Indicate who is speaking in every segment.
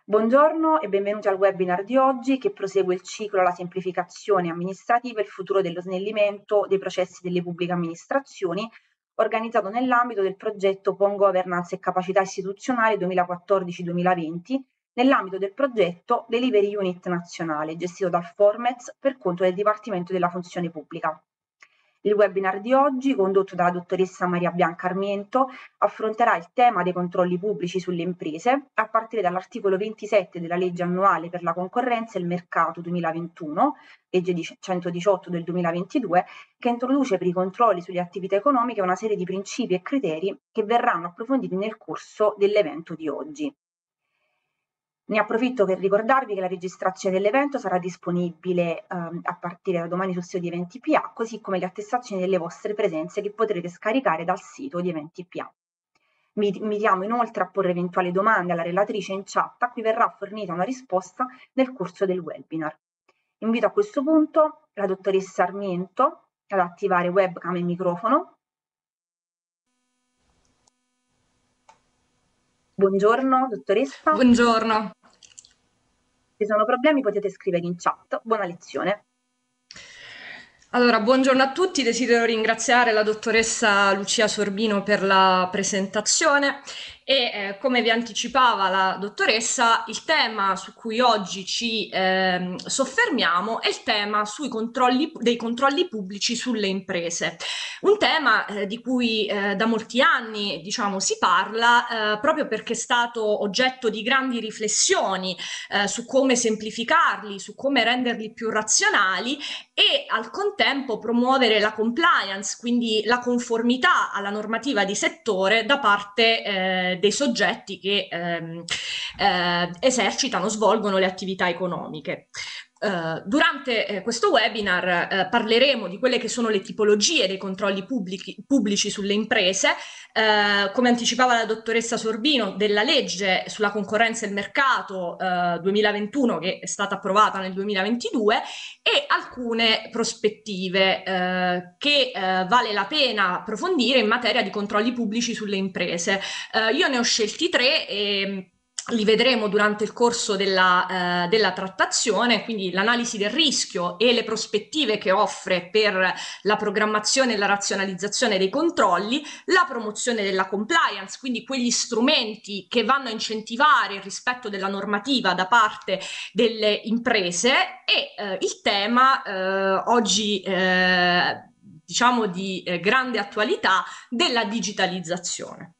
Speaker 1: Buongiorno e benvenuti al webinar di oggi che prosegue il ciclo La semplificazione amministrativa e il futuro dello snellimento dei processi delle pubbliche amministrazioni, organizzato nell'ambito del progetto PON Governance e Capacità Istituzionale 2014-2020, nell'ambito del progetto Delivery Unit Nazionale, gestito dal Formez per conto del Dipartimento della Funzione Pubblica. Il webinar di oggi, condotto dalla dottoressa Maria Bianca Armiento, affronterà il tema dei controlli pubblici sulle imprese a partire dall'articolo 27 della legge annuale per la concorrenza e il mercato 2021, legge 118 del 2022, che introduce per i controlli sulle attività economiche una serie di principi e criteri che verranno approfonditi nel corso dell'evento di oggi. Ne approfitto per ricordarvi che la registrazione dell'evento sarà disponibile a partire da domani sul sito di Eventi PA, così come le attestazioni delle vostre presenze che potrete scaricare dal sito di Eventi PA. Vi invitiamo inoltre a porre eventuali domande alla relatrice in chat, a cui verrà fornita una risposta nel corso del webinar. Invito a questo punto la dottoressa Armiento ad attivare webcam e microfono. Buongiorno dottoressa.
Speaker 2: Buongiorno.
Speaker 1: Se ci sono problemi potete scrivere in chat. Buona lezione.
Speaker 2: Allora, buongiorno a tutti, desidero ringraziare la dottoressa Lucia Sorbino per la presentazione e come vi anticipava la dottoressa, il tema su cui oggi ci soffermiamo è il tema dei controlli pubblici sulle imprese. Un tema di cui da molti anni, diciamo, si parla proprio perché è stato oggetto di grandi riflessioni su come semplificarli, su come renderli più razionali e al contempo promuovere la compliance, quindi la conformità alla normativa di settore da parte dei soggetti che esercitano, svolgono le attività economiche. Durante questo webinar parleremo di quelle che sono le tipologie dei controlli pubblici sulle imprese, come anticipava la dottoressa Sorbino, della legge sulla concorrenza e il mercato 2021 che è stata approvata nel 2022 e alcune prospettive che vale la pena approfondire in materia di controlli pubblici sulle imprese. Io ne ho scelti tre e li vedremo durante il corso della trattazione, quindi l'analisi del rischio e le prospettive che offre per la programmazione e la razionalizzazione dei controlli, la promozione della compliance, quindi quegli strumenti che vanno a incentivare il rispetto della normativa da parte delle imprese e il tema oggi diciamo di grande attualità della digitalizzazione.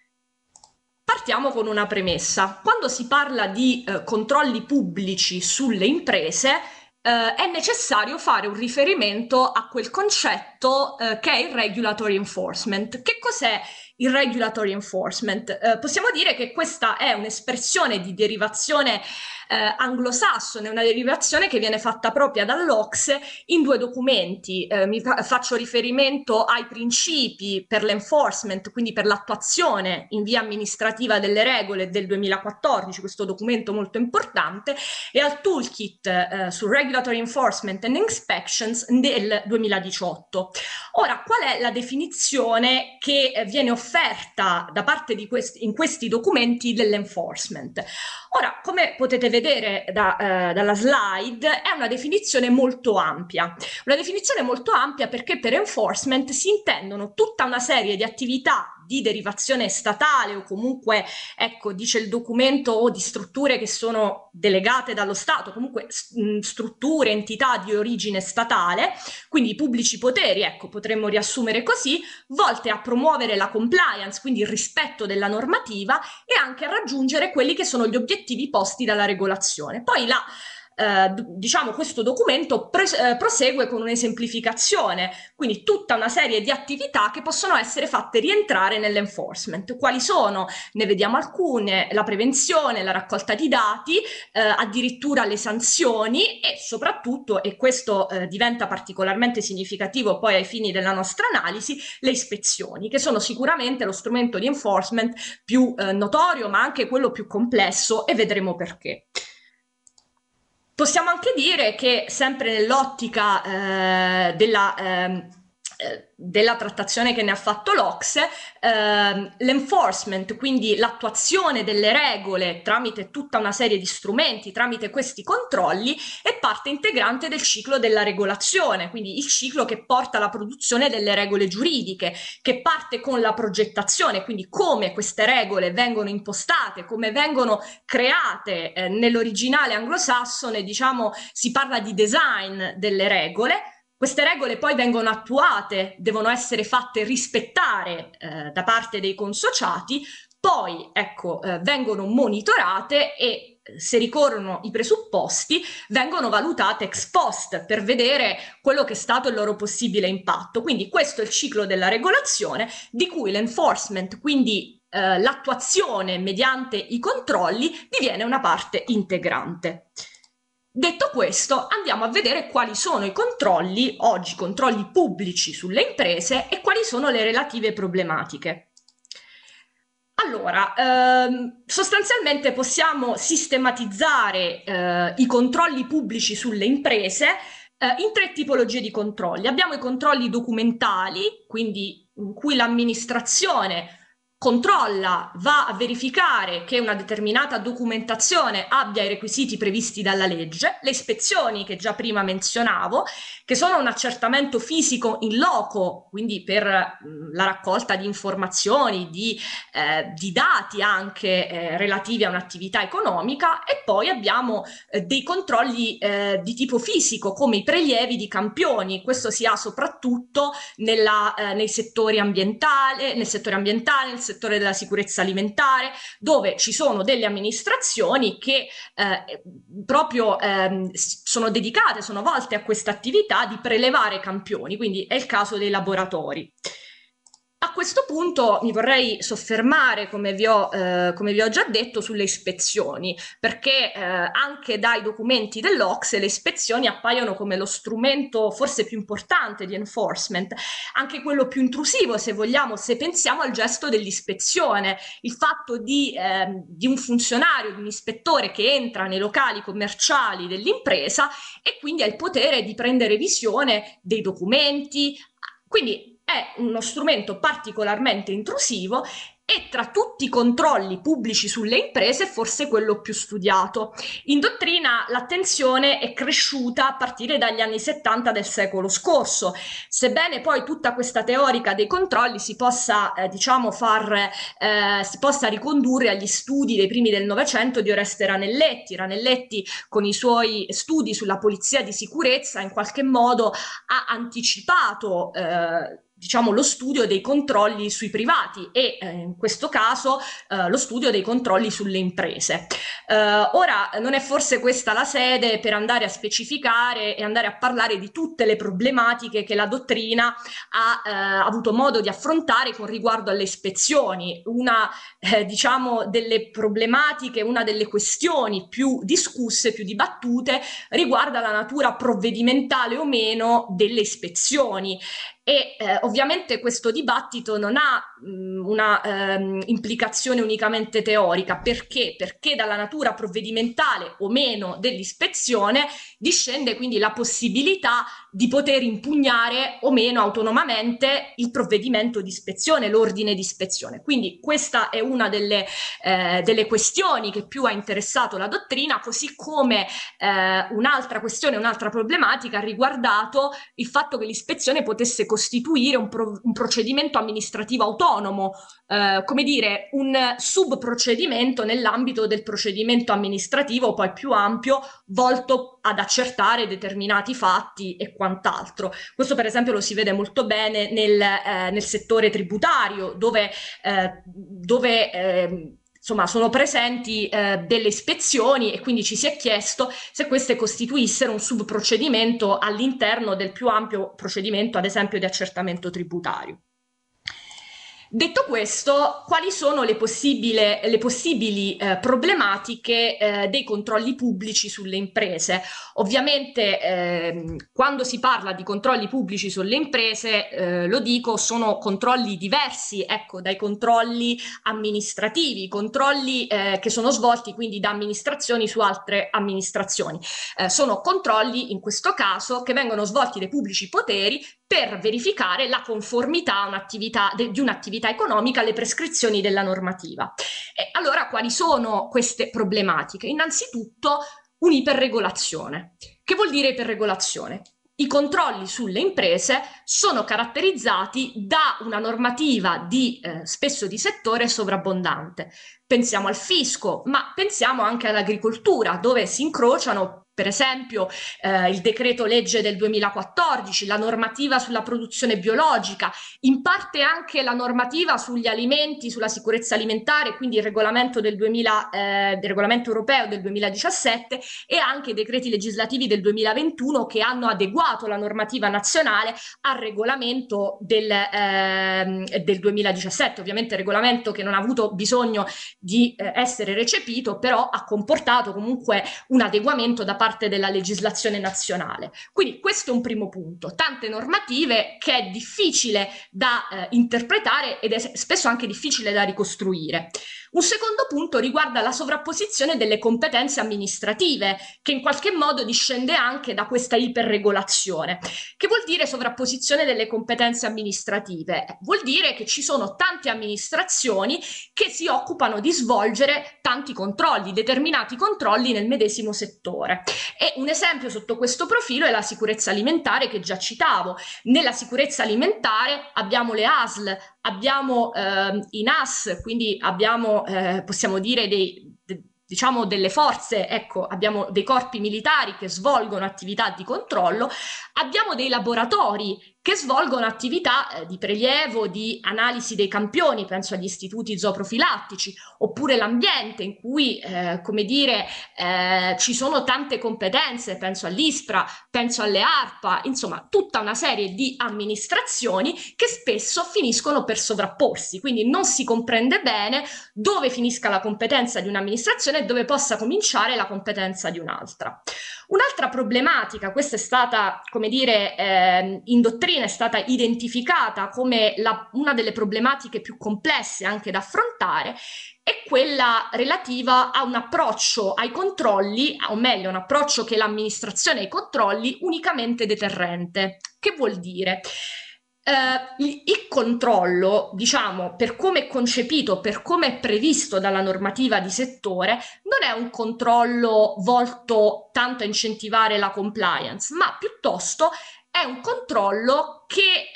Speaker 2: Partiamo con una premessa. Quando si parla di controlli pubblici sulle imprese, è necessario fare un riferimento a quel concetto che è il regulatory enforcement. Che cos'è il regulatory enforcement? Possiamo dire che questa è un'espressione di derivazione anglosassone, una derivazione che viene fatta propria dall'OCSE in due documenti. Faccio riferimento ai principi per l'enforcement, quindi per l'attuazione in via amministrativa delle regole del 2014, questo documento molto importante, e al toolkit su regulatory enforcement and inspections del 2018. Ora, qual è la definizione che viene offerta da parte di in questi documenti dell'enforcement? Ora, come potete vedere dalla slide, è una definizione molto ampia. Una definizione molto ampia perché per enforcement si intendono tutta una serie di attività di derivazione statale o comunque, ecco, dice il documento, o di strutture che sono delegate dallo Stato, comunque strutture, entità di origine statale, quindi i pubblici poteri, ecco, potremmo riassumere così, volte a promuovere la compliance, quindi il rispetto della normativa e anche a raggiungere quelli che sono gli obiettivi posti dalla regolazione. Poi diciamo questo documento prosegue con un'esemplificazione, quindi tutta una serie di attività che possono essere fatte rientrare nell'enforcement. Quali sono? Ne vediamo alcune: la prevenzione, la raccolta di dati, addirittura le sanzioni e soprattutto, e questo diventa particolarmente significativo poi ai fini della nostra analisi, le ispezioni, che sono sicuramente lo strumento di enforcement più notorio, ma anche quello più complesso, e vedremo perché. Possiamo anche dire che sempre nell'ottica della della trattazione che ne ha fatto l'OCSE, l'enforcement, quindi l'attuazione delle regole tramite tutta una serie di strumenti, tramite questi controlli, è parte integrante del ciclo della regolazione, quindi il ciclo che porta alla produzione delle regole giuridiche, che parte con la progettazione, quindi come queste regole vengono impostate, come vengono create. Nell'originale anglosassone, diciamo, si parla di design delle regole. Queste regole poi vengono attuate, devono essere fatte rispettare da parte dei consociati, poi ecco, vengono monitorate e se ricorrono i presupposti vengono valutate ex post per vedere quello che è stato il loro possibile impatto. Quindi questo è il ciclo della regolazione, di cui l'enforcement, quindi l'attuazione mediante i controlli, diviene una parte integrante. Detto questo, andiamo a vedere quali sono i controlli, oggi controlli pubblici sulle imprese, e quali sono le relative problematiche. Allora, sostanzialmente possiamo sistematizzare i controlli pubblici sulle imprese in tre tipologie di controlli. Abbiamo i controlli documentali, quindi in cui l'amministrazione controlla, va a verificare che una determinata documentazione abbia i requisiti previsti dalla legge, le ispezioni che già prima menzionavo, che sono un accertamento fisico in loco, quindi per la raccolta di informazioni, di dati anche relativi a un'attività economica, e poi abbiamo dei controlli di tipo fisico, come i prelievi di campioni. Questo si ha soprattutto nei settori ambientali, nel settore della sicurezza alimentare, dove ci sono delle amministrazioni che proprio sono dedicate, sono volte a questa attività di prelevare campioni, quindi è il caso dei laboratori. A questo punto mi vorrei soffermare, come vi ho già detto, sulle ispezioni, perché anche dai documenti dell'OCSE le ispezioni appaiono come lo strumento forse più importante di enforcement, anche quello più intrusivo, se vogliamo, se pensiamo al gesto dell'ispezione, il fatto di un funzionario, di un ispettore che entra nei locali commerciali dell'impresa e quindi ha il potere di prendere visione dei documenti. Quindi è uno strumento particolarmente intrusivo e tra tutti i controlli pubblici sulle imprese è forse quello più studiato. In dottrina l'attenzione è cresciuta a partire dagli anni 70 del secolo scorso, sebbene poi tutta questa teorica dei controlli si possa, si possa ricondurre agli studi dei primi del Novecento di Oreste Ranelletti. Ranelletti, con i suoi studi sulla polizia di sicurezza, in qualche modo ha anticipato diciamo lo studio dei controlli sui privati e in questo caso lo studio dei controlli sulle imprese. Ora non è forse questa la sede per andare a specificare e andare a parlare di tutte le problematiche che la dottrina ha avuto modo di affrontare con riguardo alle ispezioni. Una diciamo delle problematiche, una delle questioni più discusse, più dibattute, riguarda la natura provvedimentale o meno delle ispezioni. E ovviamente questo dibattito non ha una implicazione unicamente teorica. Perché? Perché dalla natura provvedimentale o meno dell'ispezione discende quindi la possibilità di poter impugnare o meno autonomamente il provvedimento di ispezione, l'ordine di ispezione. Quindi questa è una delle questioni che più ha interessato la dottrina, così come un'altra questione, un'altra problematica ha riguardato il fatto che l'ispezione potesse costituire un procedimento amministrativo autonomo, come dire, un subprocedimento nell'ambito del procedimento amministrativo poi più ampio, volto ad accertare determinati fatti e quant'altro. Questo per esempio lo si vede molto bene nel settore tributario, dove insomma, sono presenti delle ispezioni e quindi ci si è chiesto se queste costituissero un subprocedimento all'interno del più ampio procedimento, ad esempio, di accertamento tributario. Detto questo, quali sono le possibili problematiche dei controlli pubblici sulle imprese? Ovviamente quando si parla di controlli pubblici sulle imprese, lo dico, sono controlli diversi, ecco, dai controlli amministrativi, controlli che sono svolti quindi da amministrazioni su altre amministrazioni. Sono controlli, in questo caso, che vengono svolti dai pubblici poteri per verificare la conformità di un'attività economica alle prescrizioni della normativa. E allora quali sono queste problematiche? Innanzitutto un'iperregolazione. Che vuol dire iperregolazione? I controlli sulle imprese sono caratterizzati da una normativa spesso di settore sovrabbondante. Pensiamo al fisco, ma pensiamo anche all'agricoltura, dove si incrociano per esempio il decreto legge del 2014, la normativa sulla produzione biologica, in parte anche la normativa sugli alimenti, sulla sicurezza alimentare, quindi il regolamento del regolamento europeo del 2017 e anche i decreti legislativi del 2021 che hanno adeguato la normativa nazionale al regolamento del 2017, ovviamente regolamento che non ha avuto bisogno di essere recepito, però ha comportato comunque un adeguamento da parte della legislazione nazionale. Quindi questo è un primo punto, tante normative che è difficile da interpretare ed è spesso anche difficile da ricostruire. Un secondo punto riguarda la sovrapposizione delle competenze amministrative, che in qualche modo discende anche da questa iperregolazione. Che vuol dire sovrapposizione delle competenze amministrative? Vuol dire che ci sono tante amministrazioni che si occupano di svolgere tanti controlli, determinati controlli nel medesimo settore. E un esempio sotto questo profilo è la sicurezza alimentare che già citavo. Nella sicurezza alimentare abbiamo le ASL, abbiamo i NAS, quindi abbiamo, possiamo dire, diciamo delle forze, ecco, abbiamo dei corpi militari che svolgono attività di controllo, abbiamo dei laboratori che svolgono attività di prelievo, di analisi dei campioni, penso agli istituti zooprofilattici, oppure l'ambiente in cui, come dire, ci sono tante competenze, penso all'ISPRA, penso alle ARPA, insomma tutta una serie di amministrazioni che spesso finiscono per sovrapporsi, quindi non si comprende bene dove finisca la competenza di un'amministrazione e dove possa cominciare la competenza di un'altra. Un'altra problematica, questa è stata, come dire, in dottrina è stata identificata come una delle problematiche più complesse anche da affrontare, è quella relativa a un approccio ai controlli, o meglio, un approccio che l'amministrazione ai controlli unicamente deterrente. Che vuol dire? Il controllo, diciamo, per come è concepito, per come è previsto dalla normativa di settore, non è un controllo volto tanto a incentivare la compliance, ma piuttosto è un controllo che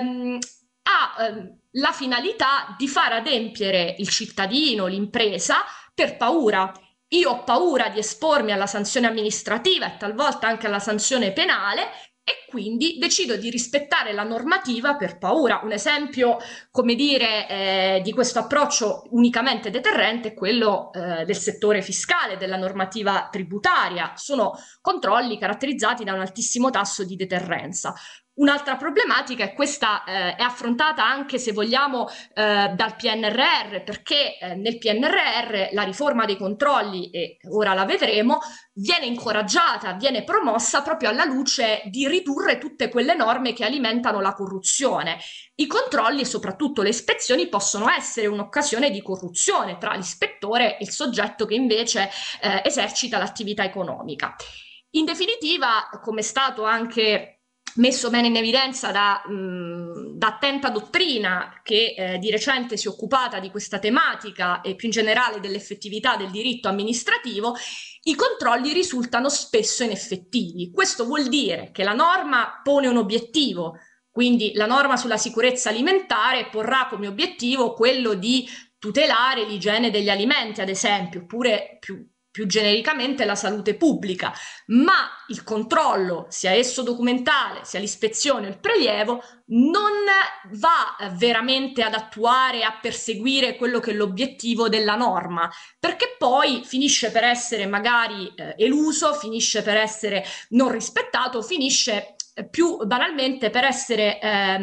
Speaker 2: ha la finalità di far adempiere il cittadino, l'impresa, per paura. Io ho paura di espormi alla sanzione amministrativa e talvolta anche alla sanzione penale e quindi decido di rispettare la normativa per paura. Un esempio, come dire, di questo approccio unicamente deterrente è quello del settore fiscale, della normativa tributaria. Sono controlli caratterizzati da un altissimo tasso di deterrenza. Un'altra problematica, e questa è affrontata anche, se vogliamo, dal PNRR, perché nel PNRR la riforma dei controlli, e ora la vedremo, viene incoraggiata, viene promossa proprio alla luce di ridurre tutte quelle norme che alimentano la corruzione. I controlli e soprattutto le ispezioni possono essere un'occasione di corruzione tra l'ispettore e il soggetto che invece esercita l'attività economica. In definitiva, come è stato anche messo bene in evidenza da attenta dottrina che di recente si è occupata di questa tematica e più in generale dell'effettività del diritto amministrativo, i controlli risultano spesso ineffettivi. Questo vuol dire che la norma pone un obiettivo, quindi la norma sulla sicurezza alimentare porrà come obiettivo quello di tutelare l'igiene degli alimenti, ad esempio, oppure più genericamente la salute pubblica, ma il controllo, sia esso documentale, sia l'ispezione o il prelievo, non va veramente ad attuare, a perseguire quello che è l'obiettivo della norma, perché poi finisce per essere magari eluso, finisce per essere non rispettato, finisce più banalmente per essere,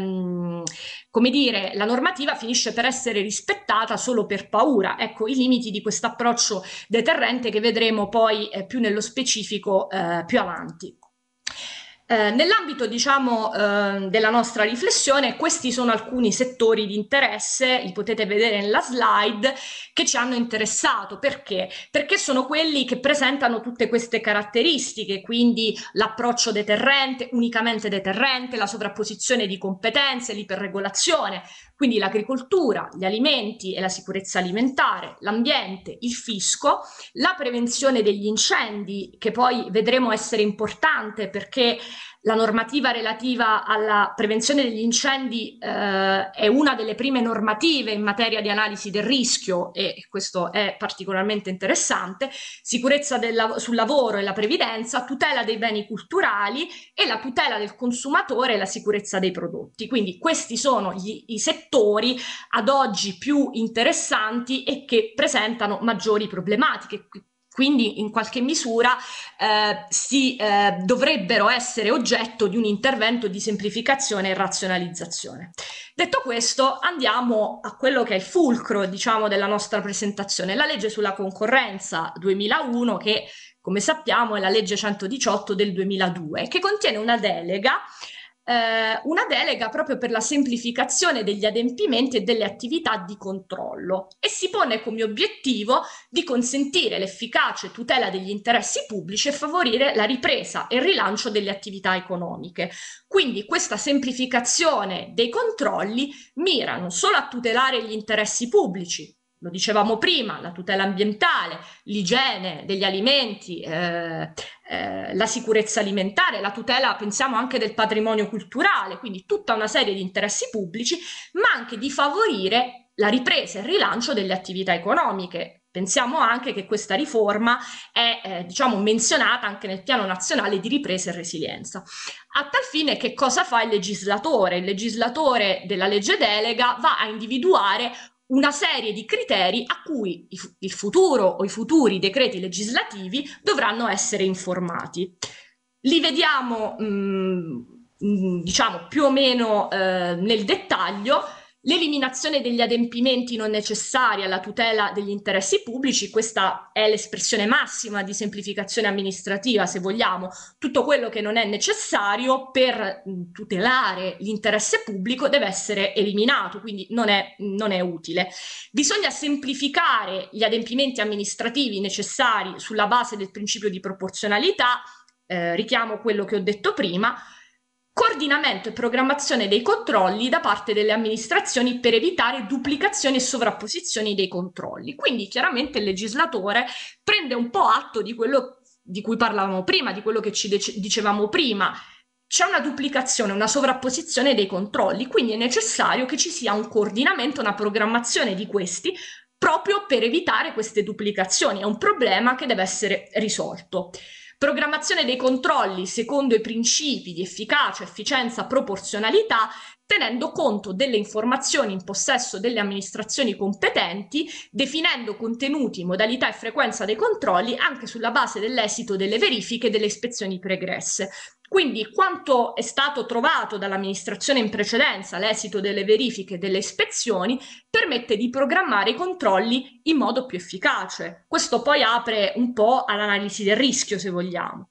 Speaker 2: come dire, la normativa finisce per essere rispettata solo per paura. Ecco i limiti di questo approccio deterrente che vedremo poi più nello specifico più avanti. Nell'ambito, diciamo, della nostra riflessione, questi sono alcuni settori di interesse, li potete vedere nella slide, che ci hanno interessato. Perché? Perché sono quelli che presentano tutte queste caratteristiche, quindi l'approccio deterrente, unicamente deterrente, la sovrapposizione di competenze, l'iperregolazione, quindi l'agricoltura, gli alimenti e la sicurezza alimentare, l'ambiente, il fisco, la prevenzione degli incendi, che poi vedremo essere importante perché la normativa relativa alla prevenzione degli incendi è una delle prime normative in materia di analisi del rischio, e questo è particolarmente interessante, sicurezza sul lavoro e la previdenza, tutela dei beni culturali e la tutela del consumatore e la sicurezza dei prodotti. Quindi questi sono i settori ad oggi più interessanti e che presentano maggiori problematiche. Quindi in qualche misura dovrebbero essere oggetto di un intervento di semplificazione e razionalizzazione. Detto questo, andiamo a quello che è il fulcro, diciamo, della nostra presentazione, la legge sulla concorrenza 2001, che come sappiamo è la legge 118 del 2002, che contiene una delega proprio per la semplificazione degli adempimenti e delle attività di controllo, e si pone come obiettivo di consentire l'efficace tutela degli interessi pubblici e favorire la ripresa e il rilancio delle attività economiche. Quindi questa semplificazione dei controlli mira non solo a tutelare gli interessi pubblici, lo dicevamo prima, la tutela ambientale, l'igiene degli alimenti, la sicurezza alimentare, la tutela, pensiamo, anche del patrimonio culturale, quindi tutta una serie di interessi pubblici, ma anche di favorire la ripresa e il rilancio delle attività economiche. Pensiamo anche che questa riforma è diciamo, menzionata anche nel Piano Nazionale di Ripresa e Resilienza. A tal fine, che cosa fa il legislatore? Il legislatore della legge delega va a individuare una serie di criteri a cui il futuro o i futuri decreti legislativi dovranno essere informati. Li vediamo diciamo più o meno nel dettaglio. L'eliminazione degli adempimenti non necessari alla tutela degli interessi pubblici, questa è l'espressione massima di semplificazione amministrativa, se vogliamo, tutto quello che non è necessario per tutelare l'interesse pubblico deve essere eliminato, quindi non è utile. Bisogna semplificare gli adempimenti amministrativi necessari sulla base del principio di proporzionalità, richiamo quello che ho detto prima, coordinamento e programmazione dei controlli da parte delle amministrazioni per evitare duplicazioni e sovrapposizioni dei controlli. Quindi chiaramente il legislatore prende un po' atto di quello di cui parlavamo prima, di quello che ci dicevamo prima. C'è una duplicazione, una sovrapposizione dei controlli, quindi è necessario che ci sia un coordinamento, una programmazione di questi proprio per evitare queste duplicazioni. È un problema che deve essere risolto. Programmazione dei controlli secondo i principi di efficacia, efficienza, proporzionalità, tenendo conto delle informazioni in possesso delle amministrazioni competenti, definendo contenuti, modalità e frequenza dei controlli anche sulla base dell'esito delle verifiche e delle ispezioni pregresse. Quindi quanto è stato trovato dall'amministrazione in precedenza, l'esito delle verifiche e delle ispezioni, permette di programmare i controlli in modo più efficace. Questo poi apre un po' all'analisi del rischio, se vogliamo.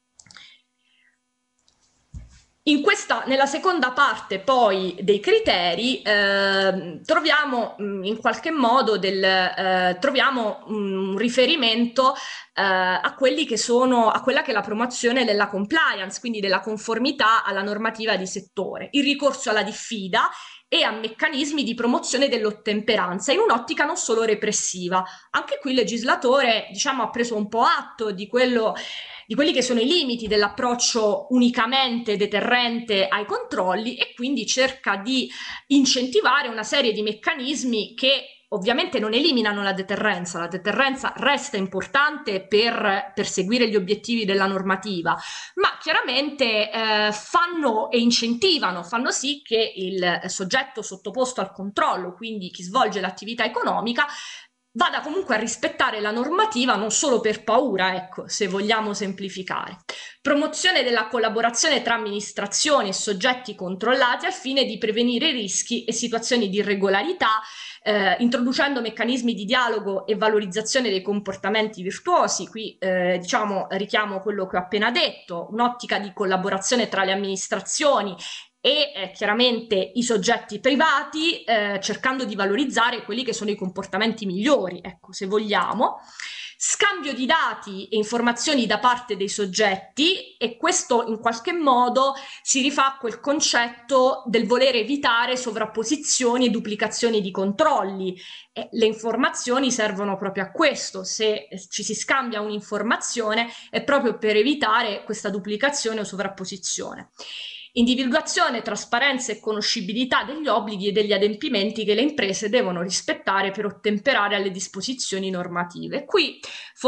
Speaker 2: Nella seconda parte poi dei criteri troviamo in qualche modo troviamo un riferimento a quella che è la promozione della compliance, quindi della conformità alla normativa di settore, il ricorso alla diffida e a meccanismi di promozione dell'ottemperanza in un'ottica non solo repressiva. Anche qui il legislatore, diciamo, ha preso un po' atto di quelli che sono i limiti dell'approccio unicamente deterrente ai controlli, e quindi cerca di incentivare una serie di meccanismi che ovviamente non eliminano la deterrenza resta importante per perseguire gli obiettivi della normativa, ma chiaramente fanno sì che il soggetto sottoposto al controllo, quindi chi svolge l'attività economica, vada comunque a rispettare la normativa non solo per paura, ecco, se vogliamo semplificare. promozione della collaborazione tra amministrazioni e soggetti controllati al fine di prevenire rischi e situazioni di irregolarità, introducendo meccanismi di dialogo e valorizzazione dei comportamenti virtuosi. Qui diciamo richiamo quello che ho appena detto, un'ottica di collaborazione tra le amministrazioni e chiaramente i soggetti privati, cercando di valorizzare quelli che sono i comportamenti migliori, ecco, se vogliamo. Scambio di dati e informazioni da parte dei soggetti, e questo in qualche modo si rifà a quel concetto del voler evitare sovrapposizioni e duplicazioni di controlli. Le informazioni servono proprio a questo. Se ci si scambia un'informazione è proprio per evitare questa duplicazione o sovrapposizione. Individuazione, trasparenza e conoscibilità degli obblighi e degli adempimenti che le imprese devono rispettare per ottemperare alle disposizioni normative. Qui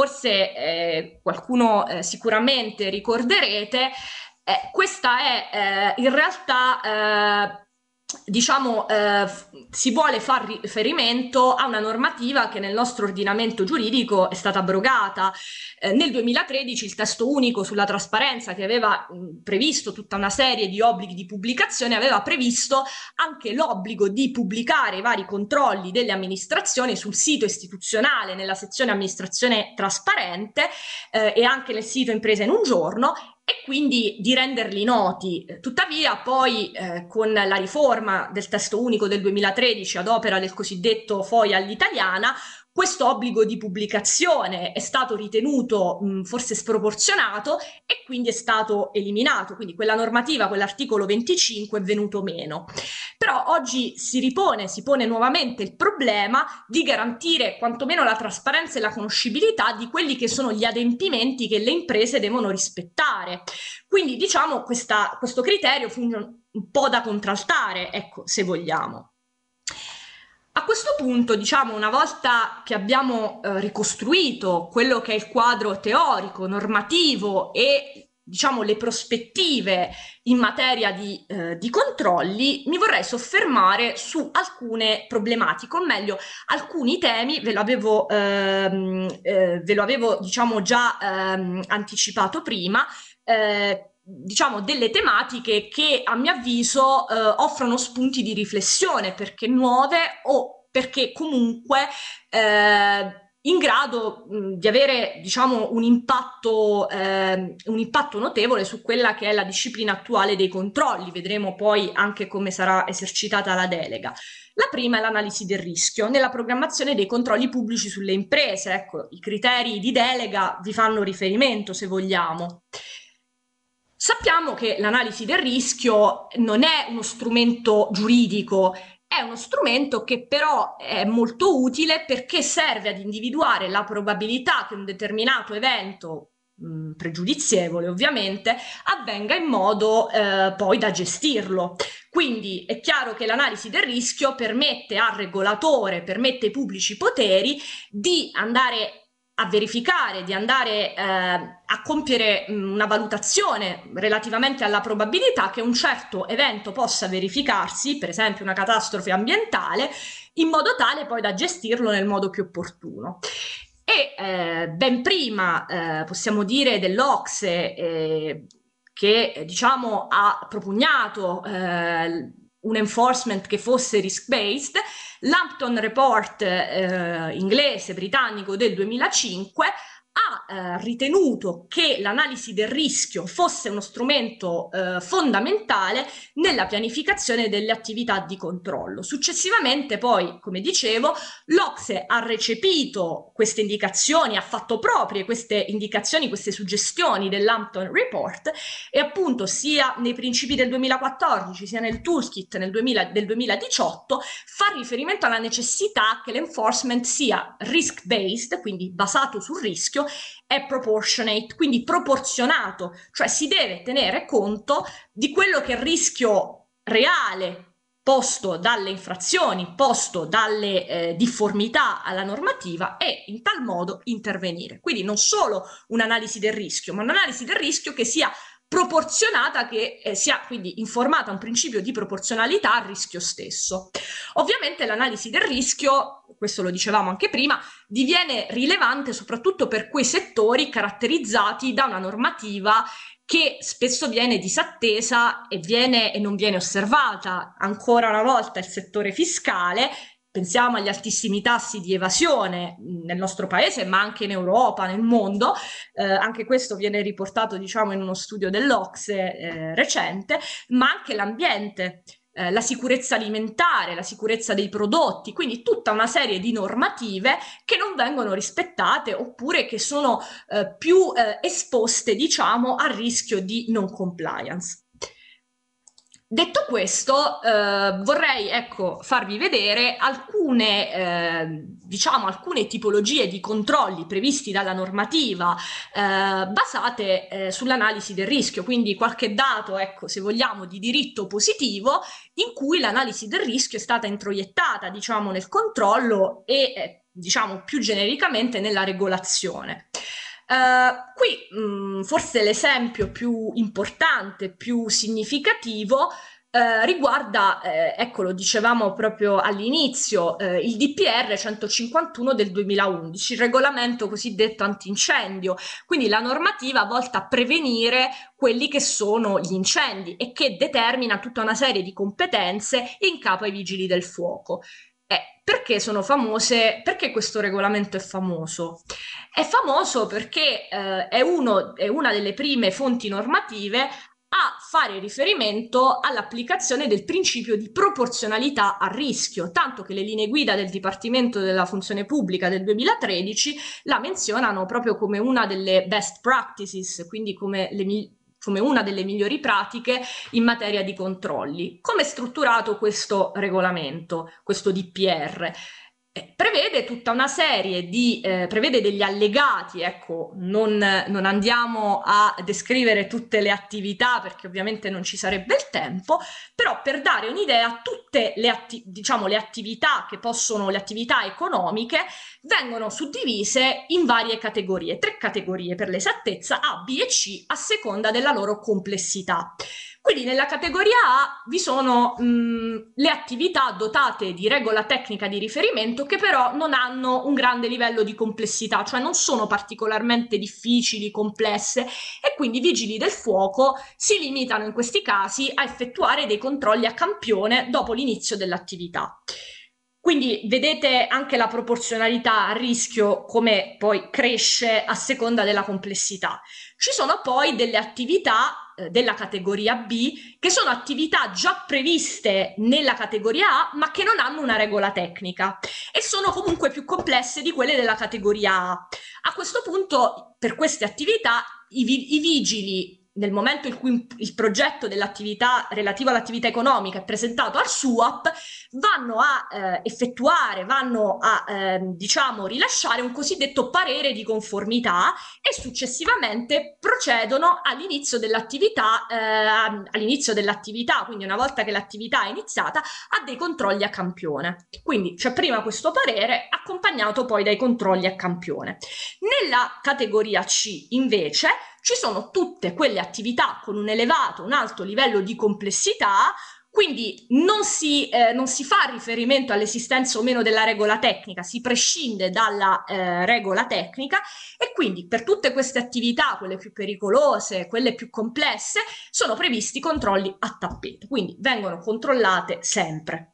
Speaker 2: forse qualcuno sicuramente ricorderete, questa è in realtà diciamo, si vuole far riferimento a una normativa che nel nostro ordinamento giuridico è stata abrogata. Nel 2013 il testo unico sulla trasparenza, che aveva previsto tutta una serie di obblighi di pubblicazione, aveva previsto anche l'obbligo di pubblicare i vari controlli delle amministrazioni sul sito istituzionale, nella sezione amministrazione trasparente, e anche nel sito impresa in un giorno, e quindi di renderli noti. Tuttavia poi con la riforma del testo unico del 2013 ad opera del cosiddetto FOIA all'italiana, questo obbligo di pubblicazione è stato ritenuto forse sproporzionato e quindi è stato eliminato, quindi quella normativa, quell'articolo 25 è venuto meno. Però oggi si pone nuovamente il problema di garantire quantomeno la trasparenza e la conoscibilità di quelli che sono gli adempimenti che le imprese devono rispettare. Quindi diciamo questo criterio funge un po' da contraltare, ecco, se vogliamo. A questo punto, diciamo, una volta che abbiamo ricostruito quello che è il quadro teorico, normativo e diciamo le prospettive in materia di controlli, mi vorrei soffermare su alcune problematiche, o meglio alcuni temi. Ve lo avevo diciamo già anticipato prima, diciamo delle tematiche che a mio avviso offrono spunti di riflessione, perché nuove o perché comunque in grado di avere diciamo un impatto notevole su quella che è la disciplina attuale dei controlli. Vedremo poi anche come sarà esercitata la delega. La prima è l'analisi del rischio nella programmazione dei controlli pubblici sulle imprese. Ecco, i criteri di delega vi fanno riferimento, se vogliamo. Sappiamo che l'analisi del rischio non è uno strumento giuridico, è uno strumento che però è molto utile perché serve ad individuare la probabilità che un determinato evento, pregiudizievole ovviamente, avvenga in modo poi da gestirlo. Quindi è chiaro che l'analisi del rischio permette al regolatore, permette ai pubblici poteri di andare a verificare, di andare a compiere una valutazione relativamente alla probabilità che un certo evento possa verificarsi, per esempio una catastrofe ambientale, in modo tale poi da gestirlo nel modo più opportuno. E ben prima, possiamo dire, dell'OCSE, che diciamo ha propugnato un enforcement che fosse risk-based, l'Hampton Report inglese, britannico del 2005 ha ritenuto che l'analisi del rischio fosse uno strumento fondamentale nella pianificazione delle attività di controllo. Successivamente poi, come dicevo, l'OCSE ha recepito queste indicazioni, ha fatto proprie queste indicazioni, queste suggestioni dell'Hampton Report, e appunto sia nei principi del 2014 sia nel toolkit del 2018 fa riferimento alla necessità che l'enforcement sia risk-based, quindi basato sul rischio, e proportionate, quindi proporzionato, cioè si deve tenere conto di quello che è il rischio reale posto dalle infrazioni, posto dalle difformità alla normativa, e in tal modo intervenire. Quindi non solo un'analisi del rischio, ma un'analisi del rischio che sia proporzionata, che sia quindi informata a un principio di proporzionalità al rischio stesso. Ovviamente l'analisi del rischio, questo lo dicevamo anche prima, diviene rilevante soprattutto per quei settori caratterizzati da una normativa che spesso viene disattesa e non viene osservata. Ancora una volta il settore fiscale. Pensiamo agli altissimi tassi di evasione nel nostro paese, ma anche in Europa, nel mondo. Anche questo viene riportato, diciamo, in uno studio dell'Ocse recente, ma anche l'ambiente, la sicurezza alimentare, la sicurezza dei prodotti, quindi tutta una serie di normative che non vengono rispettate oppure che sono più esposte, diciamo, al rischio di non compliance. Detto questo, vorrei, ecco, farvi vedere alcune tipologie di controlli previsti dalla normativa basate sull'analisi del rischio, quindi qualche dato, ecco, se vogliamo, di diritto positivo in cui l'analisi del rischio è stata introiettata, diciamo, nel controllo e, diciamo, più genericamente nella regolazione. Qui forse l'esempio più importante, più significativo, riguarda, ecco, lo dicevamo proprio all'inizio, il DPR 151 del 2011, il regolamento cosiddetto antincendio, quindi la normativa volta a prevenire quelli che sono gli incendi e che determina tutta una serie di competenze in capo ai vigili del fuoco. Perché sono famose? Perché questo regolamento è famoso? È famoso perché è una delle prime fonti normative a fare riferimento all'applicazione del principio di proporzionalità al rischio, tanto che le linee guida del Dipartimento della Funzione Pubblica del 2013 la menzionano proprio come una delle best practices, quindi come una delle migliori pratiche in materia di controlli. Come è strutturato questo regolamento, questo DPR? Prevede tutta una serie di prevede degli allegati, ecco, non andiamo a descrivere tutte le attività perché ovviamente non ci sarebbe il tempo, però per dare un'idea tutte le attività le attività economiche vengono suddivise in varie categorie, 3 categorie per l'esattezza, A, B e C, a seconda della loro complessità. Quindi nella categoria A vi sono le attività dotate di regola tecnica di riferimento che però non hanno un grande livello di complessità, cioè non sono particolarmente difficili, complesse, e quindi i vigili del fuoco si limitano in questi casi a effettuare dei controlli a campione dopo l'inizio dell'attività. Quindi vedete anche la proporzionalità a rischio come poi cresce a seconda della complessità. Ci sono poi delle attività della categoria B che sono attività già previste nella categoria A ma che non hanno una regola tecnica e sono comunque più complesse di quelle della categoria A. A questo punto, per queste attività, i vigili, nel momento in cui il progetto dell'attività relativo all'attività economica è presentato al SUAP, vanno a diciamo, rilasciare un cosiddetto parere di conformità e successivamente procedono all'inizio dell'attività, quindi una volta che l'attività è iniziata, a dei controlli a campione. Quindi c'è prima questo parere accompagnato poi dai controlli a campione. Nella categoria C, invece, ci sono tutte quelle attività con un alto livello di complessità, quindi non si fa riferimento all'esistenza o meno della regola tecnica, si prescinde dalla regola tecnica e quindi per tutte queste attività, quelle più pericolose, quelle più complesse, sono previsti controlli a tappeto, quindi vengono controllate sempre.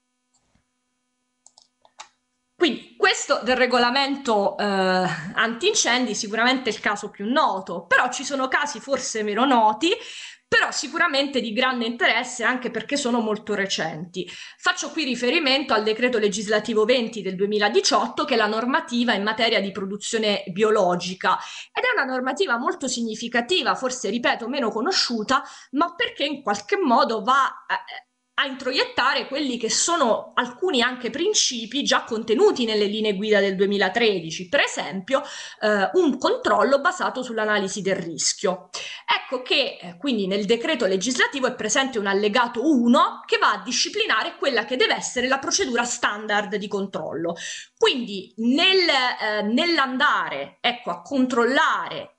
Speaker 2: Quindi questo del regolamento antincendi sicuramente è il caso più noto, però ci sono casi forse meno noti, però sicuramente di grande interesse anche perché sono molto recenti. Faccio qui riferimento al decreto legislativo 20 del 2018, che è la normativa in materia di produzione biologica, ed è una normativa molto significativa, forse ripeto meno conosciuta, ma perché in qualche modo va a introiettare quelli che sono alcuni anche principi già contenuti nelle linee guida del 2013, per esempio un controllo basato sull'analisi del rischio. Ecco che quindi nel decreto legislativo è presente un allegato 1 che va a disciplinare quella che deve essere la procedura standard di controllo. Quindi nell'andare, ecco, a controllare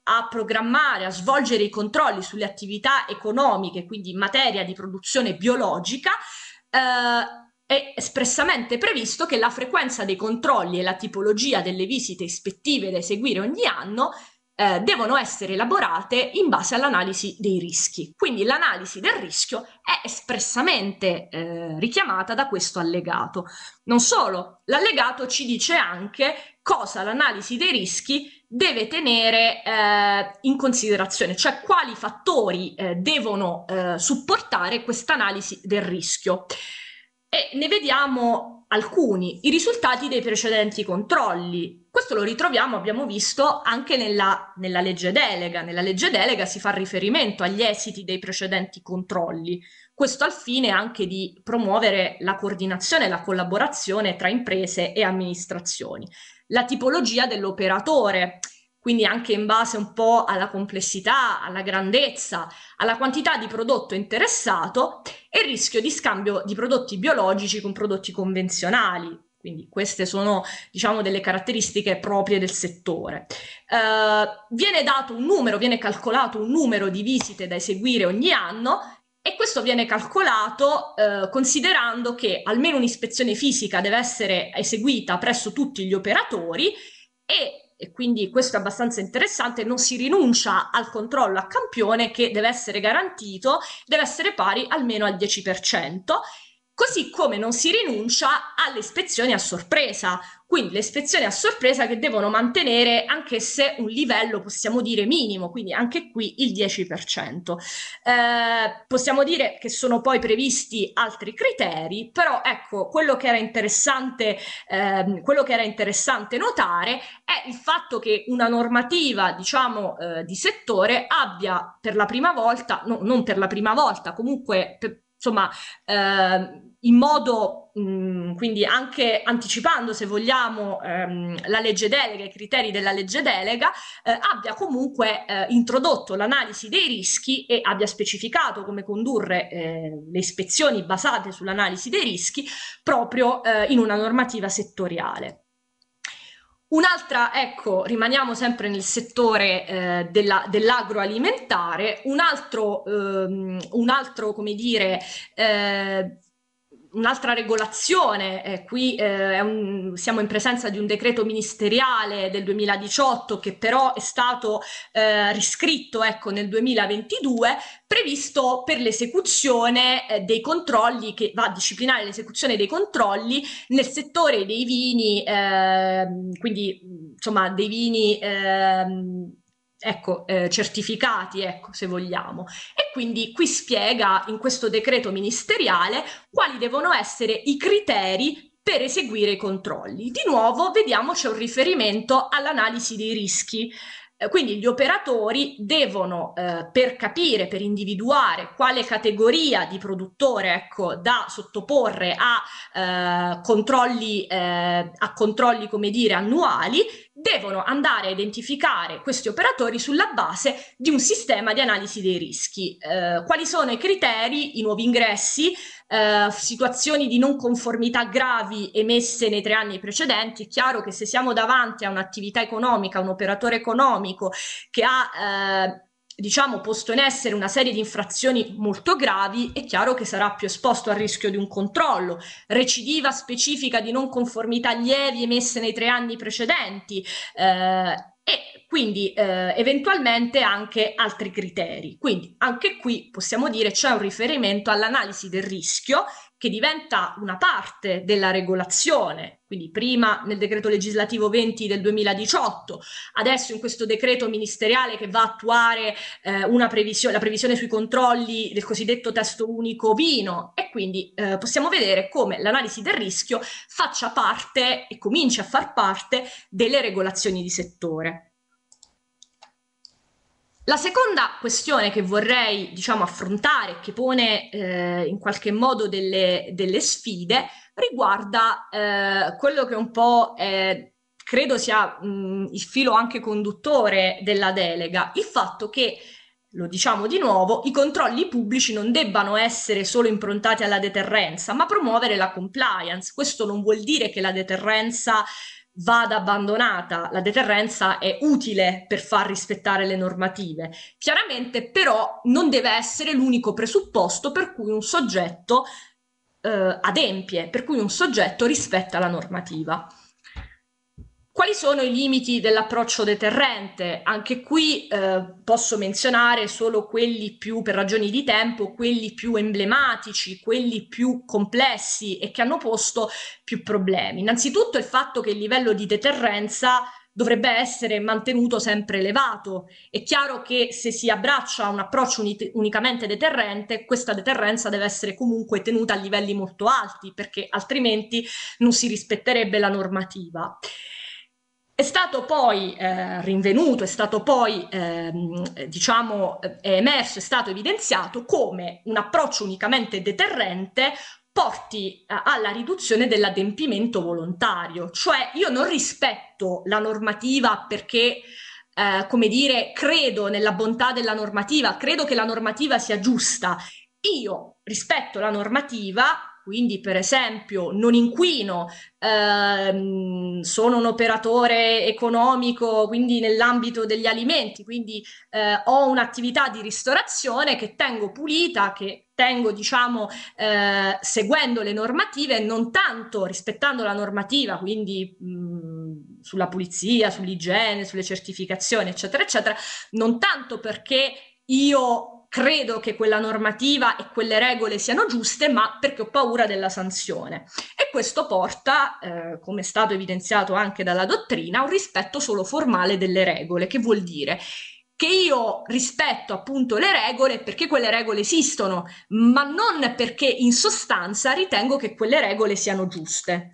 Speaker 2: a programmare, a svolgere i controlli sulle attività economiche, quindi in materia di produzione biologica, è espressamente previsto che la frequenza dei controlli e la tipologia delle visite ispettive da eseguire ogni anno devono essere elaborate in base all'analisi dei rischi. Quindi l'analisi del rischio è espressamente richiamata da questo allegato. Non solo, l'allegato ci dice anche cosa l'analisi dei rischi deve tenere in considerazione, cioè quali fattori devono supportare questa analisi del rischio. E ne vediamo alcuni, i risultati dei precedenti controlli. Questo lo ritroviamo, abbiamo visto, anche nella legge delega. Nella legge delega si fa riferimento agli esiti dei precedenti controlli. Questo al fine anche di promuovere la coordinazione e la collaborazione tra imprese e amministrazioni. La tipologia dell'operatore, quindi anche in base un po' alla complessità, alla grandezza, alla quantità di prodotto interessato e il rischio di scambio di prodotti biologici con prodotti convenzionali. Quindi queste sono, diciamo, delle caratteristiche proprie del settore. Viene dato un numero, viene calcolato un numero di visite da eseguire ogni anno e questo viene calcolato considerando che almeno un'ispezione fisica deve essere eseguita presso tutti gli operatori e quindi questo è abbastanza interessante, non si rinuncia al controllo a campione che deve essere garantito, deve essere pari almeno al 10%, così come non si rinuncia alle ispezioni a sorpresa, quindi le ispezioni a sorpresa che devono mantenere anche se un livello possiamo dire minimo, quindi anche qui il 10%. Possiamo dire che sono poi previsti altri criteri, però ecco, quello che era interessante notare è il fatto che una normativa, diciamo, di settore abbia per la prima volta, no, non per la prima volta, comunque insomma, in modo, quindi anche anticipando, se vogliamo, la legge delega, i criteri della legge delega, abbia comunque introdotto l'analisi dei rischi e abbia specificato come condurre le ispezioni basate sull'analisi dei rischi proprio in una normativa settoriale. Un'altra, ecco, rimaniamo sempre nel settore dell'agroalimentare, un altro, come dire, un'altra regolazione, qui siamo in presenza di un decreto ministeriale del 2018 che però è stato riscritto, ecco, nel 2022, previsto per l'esecuzione dei controlli, che va a disciplinare l'esecuzione dei controlli nel settore dei vini, quindi insomma dei vini ecco, certificati, ecco, se vogliamo. E quindi qui spiega in questo decreto ministeriale quali devono essere i criteri per eseguire i controlli. Di nuovo vediamo c'è un riferimento all'analisi dei rischi. Quindi gli operatori devono, per capire, per individuare quale categoria di produttore, ecco, da sottoporre a controlli, come dire, annuali, devono andare a identificare questi operatori sulla base di un sistema di analisi dei rischi. Quali sono i criteri, i nuovi ingressi, situazioni di non conformità gravi emesse nei 3 anni precedenti? È chiaro che se siamo davanti a un'attività economica, un operatore economico che ha diciamo posto in essere una serie di infrazioni molto gravi, è chiaro che sarà più esposto al rischio di un controllo, recidiva specifica di non conformità lievi emesse nei 3 anni precedenti, e quindi eventualmente anche altri criteri. Quindi anche qui possiamo dire c'è un riferimento all'analisi del rischio che diventa una parte della regolazione, quindi prima nel decreto legislativo 20 del 2018, adesso in questo decreto ministeriale che va a attuare la previsione sui controlli del cosiddetto testo unico vino, e quindi possiamo vedere come l'analisi del rischio faccia parte e cominci a far parte delle regolazioni di settore. La seconda questione che vorrei, diciamo, affrontare, che pone in qualche modo delle sfide, riguarda quello che un po' credo sia il filo anche conduttore della delega, il fatto che, lo diciamo di nuovo, i controlli pubblici non debbano essere solo improntati alla deterrenza, ma promuovere la compliance. Questo non vuol dire che la deterrenza vada abbandonata. La deterrenza è utile per far rispettare le normative. Chiaramente però non deve essere l'unico presupposto per cui un soggetto adempie, per cui un soggetto rispetta la normativa. Quali sono i limiti dell'approccio deterrente? Anche qui posso menzionare solo quelli più, per ragioni di tempo, quelli più emblematici, quelli più complessi e che hanno posto più problemi. Innanzitutto il fatto che il livello di deterrenza dovrebbe essere mantenuto sempre elevato. È chiaro che se si abbraccia un approccio unicamente deterrente, questa deterrenza deve essere comunque tenuta a livelli molto alti, perché altrimenti non si rispetterebbe la normativa. È stato poi rinvenuto, è stato poi diciamo è emerso, è stato evidenziato come un approccio unicamente deterrente porti alla riduzione dell'adempimento volontario, cioè io non rispetto la normativa perché come dire, credo nella bontà della normativa, credo che la normativa sia giusta. Io rispetto la normativa, quindi per esempio non inquino, sono un operatore economico, quindi nell'ambito degli alimenti, quindi ho un'attività di ristorazione che tengo pulita, che tengo, diciamo, seguendo le normative, non tanto rispettando la normativa, quindi sulla pulizia, sull'igiene, sulle certificazioni, eccetera, eccetera, non tanto perché io credo che quella normativa e quelle regole siano giuste, ma perché ho paura della sanzione. E questo porta, come è stato evidenziato anche dalla dottrina, a un rispetto solo formale delle regole, che vuol dire che io rispetto appunto le regole perché quelle regole esistono, ma non perché in sostanza ritengo che quelle regole siano giuste.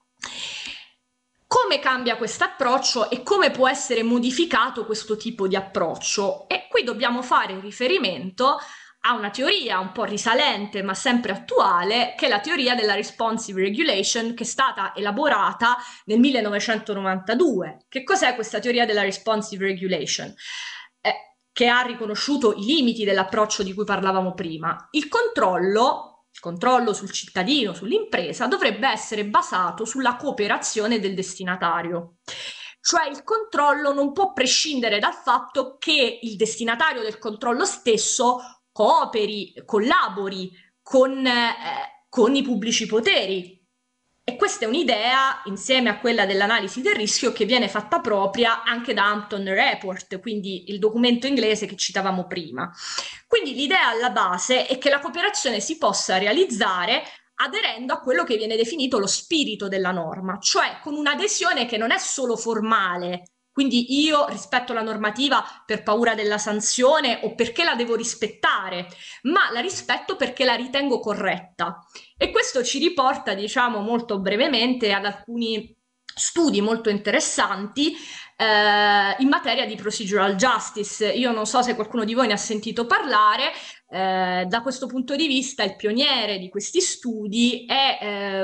Speaker 2: Come cambia questo approccio e come può essere modificato questo tipo di approccio? E qui dobbiamo fare riferimento a una teoria un po' risalente ma sempre attuale, che è la teoria della responsive regulation, che è stata elaborata nel 1992. Che cos'è questa teoria della responsive regulation? Che ha riconosciuto i limiti dell'approccio di cui parlavamo prima. Il controllo sul cittadino, sull'impresa, dovrebbe essere basato sulla cooperazione del destinatario. Cioè il controllo non può prescindere dal fatto che il destinatario del controllo stesso cooperi, collabori con i pubblici poteri. E questa è un'idea, insieme a quella dell'analisi del rischio, che viene fatta propria anche da Hampton Report, quindi il documento inglese che citavamo prima. Quindi l'idea alla base è che la cooperazione si possa realizzare aderendo a quello che viene definito lo spirito della norma, cioè con un'adesione che non è solo formale, quindi io rispetto la normativa per paura della sanzione o perché la devo rispettare, ma la rispetto perché la ritengo corretta. E questo ci riporta, diciamo molto brevemente, ad alcuni studi molto interessanti in materia di procedural justice. Io non so se qualcuno di voi ne ha sentito parlare. Da questo punto di vista il pioniere di questi studi è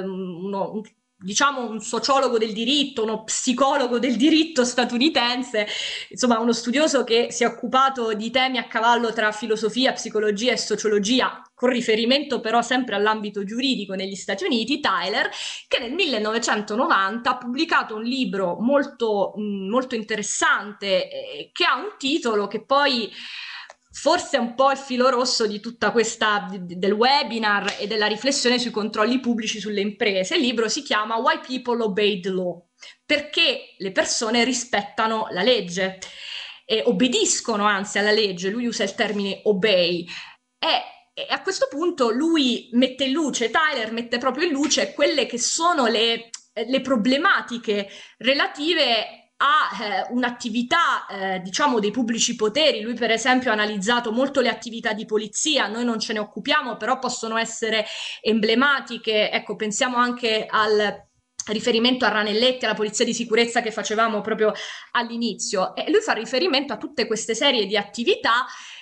Speaker 2: diciamo un sociologo del diritto, uno psicologo del diritto statunitense, insomma uno studioso che si è occupato di temi a cavallo tra filosofia, psicologia e sociologia, con riferimento però sempre all'ambito giuridico negli Stati Uniti, Tyler, che nel 1990 ha pubblicato un libro molto interessante che ha un titolo che poi forse è un po' il filo rosso di tutta questa del webinar e della riflessione sui controlli pubblici sulle imprese. Il libro si chiama Why People Obey the Law, perché le persone rispettano la legge e obbediscono anzi alla legge. Lui usa il termine obey e a questo punto lui mette in luce, Tyler mette proprio in luce quelle che sono le problematiche relative a un'attività diciamo dei pubblici poteri. Lui per esempio ha analizzato molto le attività di polizia, noi non ce ne occupiamo, però possono essere emblematiche. Ecco, pensiamo anche al riferimento a Ranelletti, alla polizia di sicurezza che facevamo proprio all'inizio, e lui fa riferimento a tutte queste serie di attività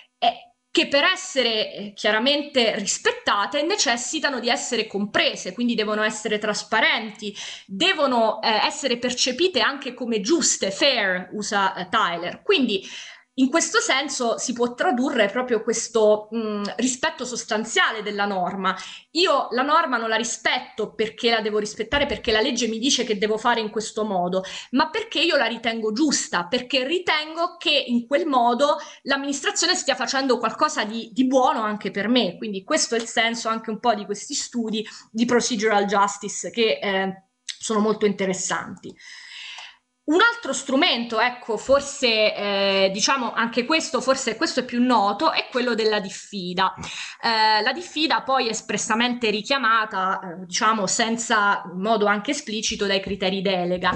Speaker 2: che per essere chiaramente rispettate necessitano di essere comprese, quindi devono essere trasparenti, devono essere percepite anche come giuste, fair, usa Tyler. Quindi in questo senso si può tradurre proprio questo rispetto sostanziale della norma. Io la norma non la rispetto perché la devo rispettare, perché la legge mi dice che devo fare in questo modo, ma perché io la ritengo giusta, perché ritengo che in quel modo l'amministrazione stia facendo qualcosa di buono anche per me. Quindi questo è il senso anche un po' di questi studi di procedural justice che sono molto interessanti. Un altro strumento, ecco, forse diciamo anche questo, forse questo è più noto, è quello della diffida. La diffida poi è espressamente richiamata, diciamo, in modo anche esplicito dai criteri delega.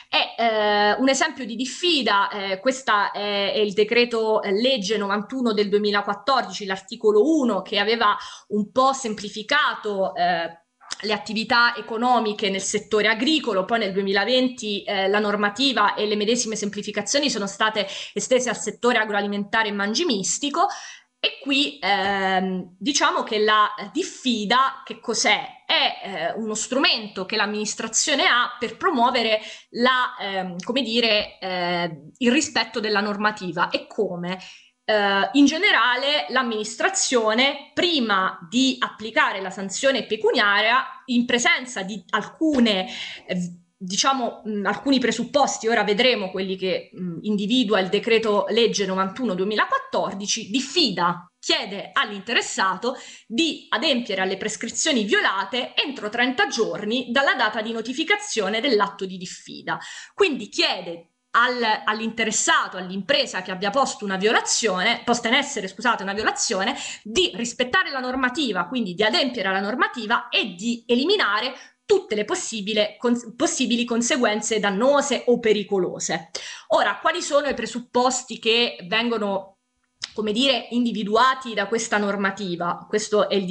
Speaker 2: È un esempio di diffida, questo è il decreto legge 91 del 2014, l'articolo 1, che aveva un po' semplificato le attività economiche nel settore agricolo. Poi nel 2020 la normativa e le medesime semplificazioni sono state estese al settore agroalimentare e mangimistico. E qui diciamo che la diffida che cos'è? È uno strumento che l'amministrazione ha per promuovere come dire, il rispetto della normativa. E come? In generale l'amministrazione, prima di applicare la sanzione pecuniaria, in presenza di alcune diciamo alcuni presupposti, ora vedremo quelli che individua il decreto legge 91/2014, diffida, chiede all'interessato di adempiere alle prescrizioni violate entro 30 giorni dalla data di notificazione dell'atto di diffida. Quindi chiede all'interessato, all'impresa che abbia posto una violazione, posta in essere, scusate, una violazione, di rispettare la normativa, quindi di adempiere alla normativa e di eliminare tutte le possibili conseguenze dannose o pericolose. Ora, quali sono i presupposti che vengono, come dire, individuati da questa normativa? Questo è il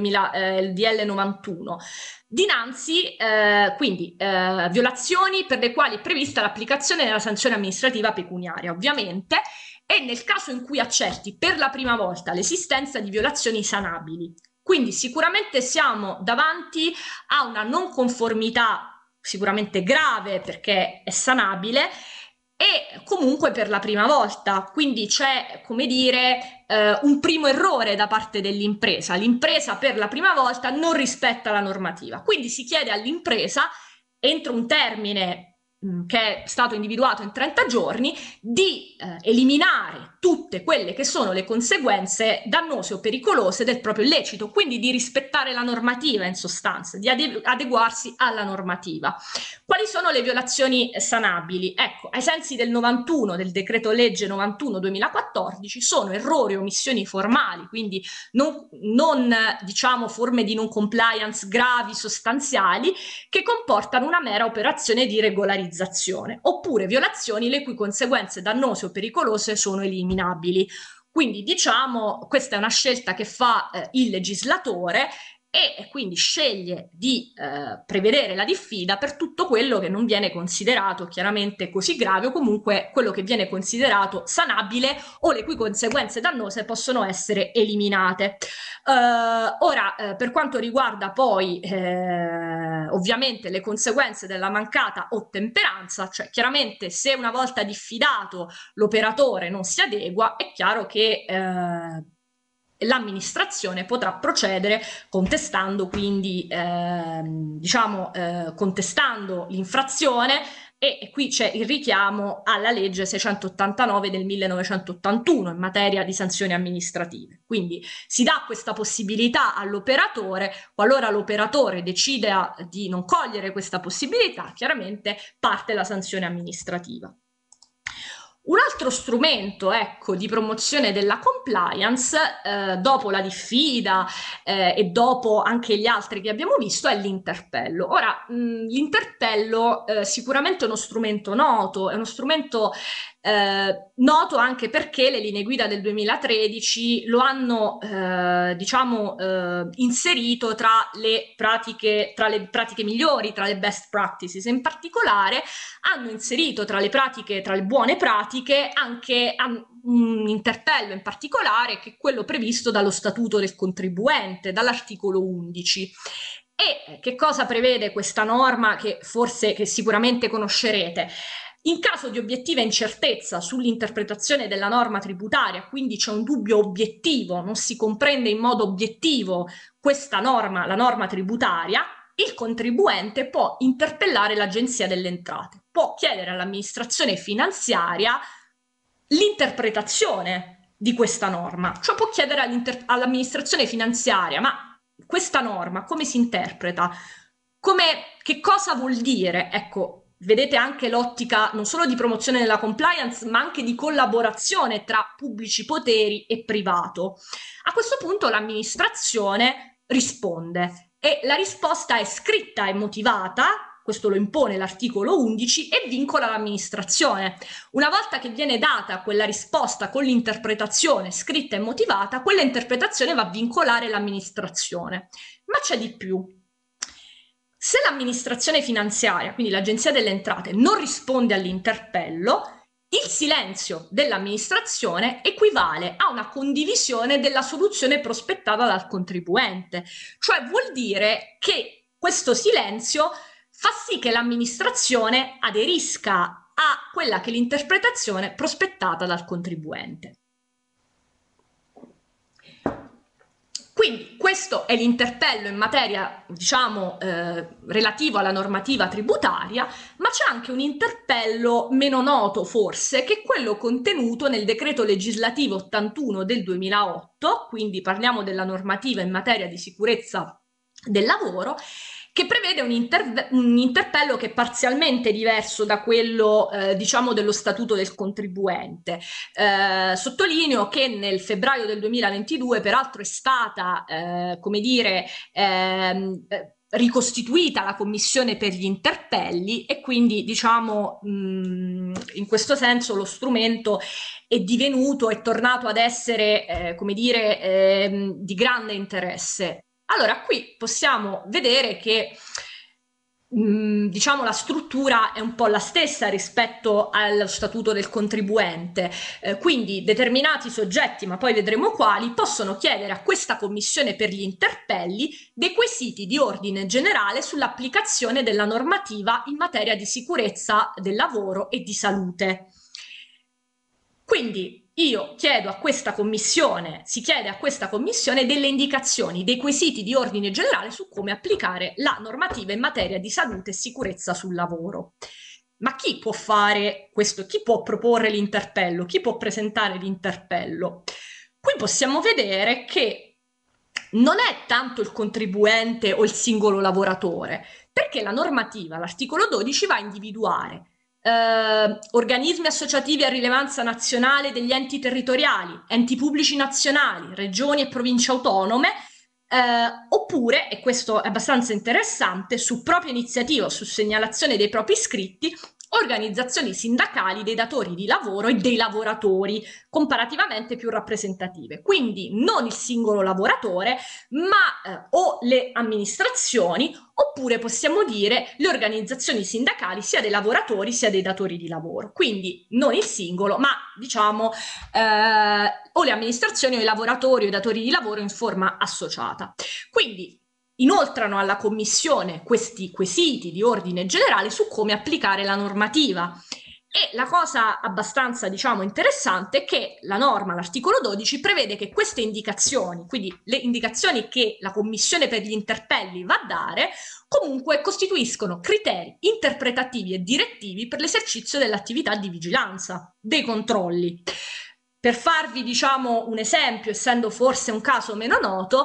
Speaker 2: DL 91. Dinanzi, quindi, violazioni per le quali è prevista l'applicazione della sanzione amministrativa pecuniaria, ovviamente, e nel caso in cui accerti per la prima volta l'esistenza di violazioni sanabili. Quindi sicuramente siamo davanti a una non conformità sicuramente grave perché è sanabile e comunque per la prima volta, quindi c'è, come dire, un primo errore da parte dell'impresa. L'impresa per la prima volta non rispetta la normativa, quindi si chiede all'impresa, entro un termine che è stato individuato in 30 giorni, di eliminare tutte quelle che sono le conseguenze dannose o pericolose del proprio illecito, quindi di rispettare la normativa in sostanza, di adeguarsi alla normativa. Quali sono le violazioni sanabili? Ecco, ai sensi del 91 del decreto legge 91/2014 sono errori o omissioni formali, quindi non diciamo forme di non compliance gravi, sostanziali, che comportano una mera operazione di regolarizzazione, oppure violazioni le cui conseguenze dannose o pericolose sono eliminabili. Quindi diciamo questa è una scelta che fa il legislatore e quindi sceglie di prevedere la diffida per tutto quello che non viene considerato chiaramente così grave o comunque quello che viene considerato sanabile o le cui conseguenze dannose possono essere eliminate. Ora, per quanto riguarda poi ovviamente le conseguenze della mancata ottemperanza, cioè chiaramente se una volta diffidato l'operatore non si adegua, è chiaro che l'amministrazione potrà procedere contestando quindi contestando l'infrazione e qui c'è il richiamo alla legge 689 del 1981 in materia di sanzioni amministrative. Quindi si dà questa possibilità all'operatore, qualora l'operatore decida di non cogliere questa possibilità, chiaramente parte la sanzione amministrativa. Un altro strumento, ecco, di promozione della compliance, dopo la diffida e dopo anche gli altri che abbiamo visto, è l'interpello. Ora, l'interpello sicuramente è uno strumento noto, è uno strumento noto anche perché le linee guida del 2013 lo hanno inserito tra le pratiche migliori, tra le best practices. In particolare hanno inserito tra le buone pratiche anche un interpello in particolare, che è quello previsto dallo Statuto del contribuente, dall'articolo 11. E che cosa prevede questa norma che sicuramente conoscerete? In caso di obiettiva incertezza sull'interpretazione della norma tributaria, quindi c'è un dubbio obiettivo, non si comprende in modo obiettivo questa norma, la norma tributaria, il contribuente può interpellare l'Agenzia delle Entrate, può chiedere all'amministrazione finanziaria l'interpretazione di questa norma, cioè può chiedere all'amministrazione finanziaria, ma questa norma come si interpreta? Che cosa vuol dire? Ecco, vedete anche l'ottica non solo di promozione della compliance, ma anche di collaborazione tra pubblici poteri e privato. A questo punto l'amministrazione risponde e la risposta è scritta e motivata, questo lo impone l'articolo 11, e vincola l'amministrazione. Una volta che viene data quella risposta con l'interpretazione scritta e motivata, quella interpretazione va a vincolare l'amministrazione. Ma c'è di più. Se l'amministrazione finanziaria, quindi l'Agenzia delle Entrate, non risponde all'interpello, il silenzio dell'amministrazione equivale a una condivisione della soluzione prospettata dal contribuente, cioè vuol dire che questo silenzio fa sì che l'amministrazione aderisca a quella che è l'interpretazione prospettata dal contribuente. Quindi questo è l'interpello in materia, diciamo, relativo alla normativa tributaria, ma c'è anche un interpello meno noto forse, che è quello contenuto nel decreto legislativo 81 del 2008, quindi parliamo della normativa in materia di sicurezza del lavoro, che prevede un interpello che è parzialmente diverso da quello, diciamo, dello statuto del contribuente. Sottolineo che nel febbraio del 2022 peraltro è stata, come dire, ricostituita la commissione per gli interpelli e quindi diciamo in questo senso lo strumento è tornato ad essere come dire di grande interesse. Allora qui possiamo vedere che diciamo la struttura è un po' la stessa rispetto allo statuto del contribuente, quindi determinati soggetti, ma poi vedremo quali, possono chiedere a questa commissione per gli interpelli dei quesiti di ordine generale sull'applicazione della normativa in materia di sicurezza del lavoro e di salute. Quindi io chiedo a questa commissione, si chiede a questa commissione delle indicazioni, dei quesiti di ordine generale su come applicare la normativa in materia di salute e sicurezza sul lavoro. Ma chi può fare questo? Chi può proporre l'interpello? Chi può presentare l'interpello? Qui possiamo vedere che non è tanto il contribuente o il singolo lavoratore, perché la normativa, l'articolo 12, va a individuare organismi associativi a rilevanza nazionale degli enti territoriali, enti pubblici nazionali, regioni e province autonome, oppure, e questo è abbastanza interessante, su propria iniziativa o su segnalazione dei propri iscritti, organizzazioni sindacali dei datori di lavoro e dei lavoratori, comparativamente più rappresentative. Quindi non il singolo lavoratore, ma o le amministrazioni, oppure possiamo dire le organizzazioni sindacali sia dei lavoratori sia dei datori di lavoro. Quindi non il singolo, ma diciamo o le amministrazioni o i lavoratori o i datori di lavoro in forma associata. Quindi inoltrano alla Commissione questi quesiti di ordine generale su come applicare la normativa. E la cosa abbastanza, diciamo, interessante è che la norma, l'articolo 12, prevede che queste indicazioni, quindi le indicazioni che la Commissione per gli interpelli va a dare, comunque costituiscono criteri interpretativi e direttivi per l'esercizio dell'attività di vigilanza, dei controlli. Per farvi, diciamo, un esempio, essendo forse un caso meno noto,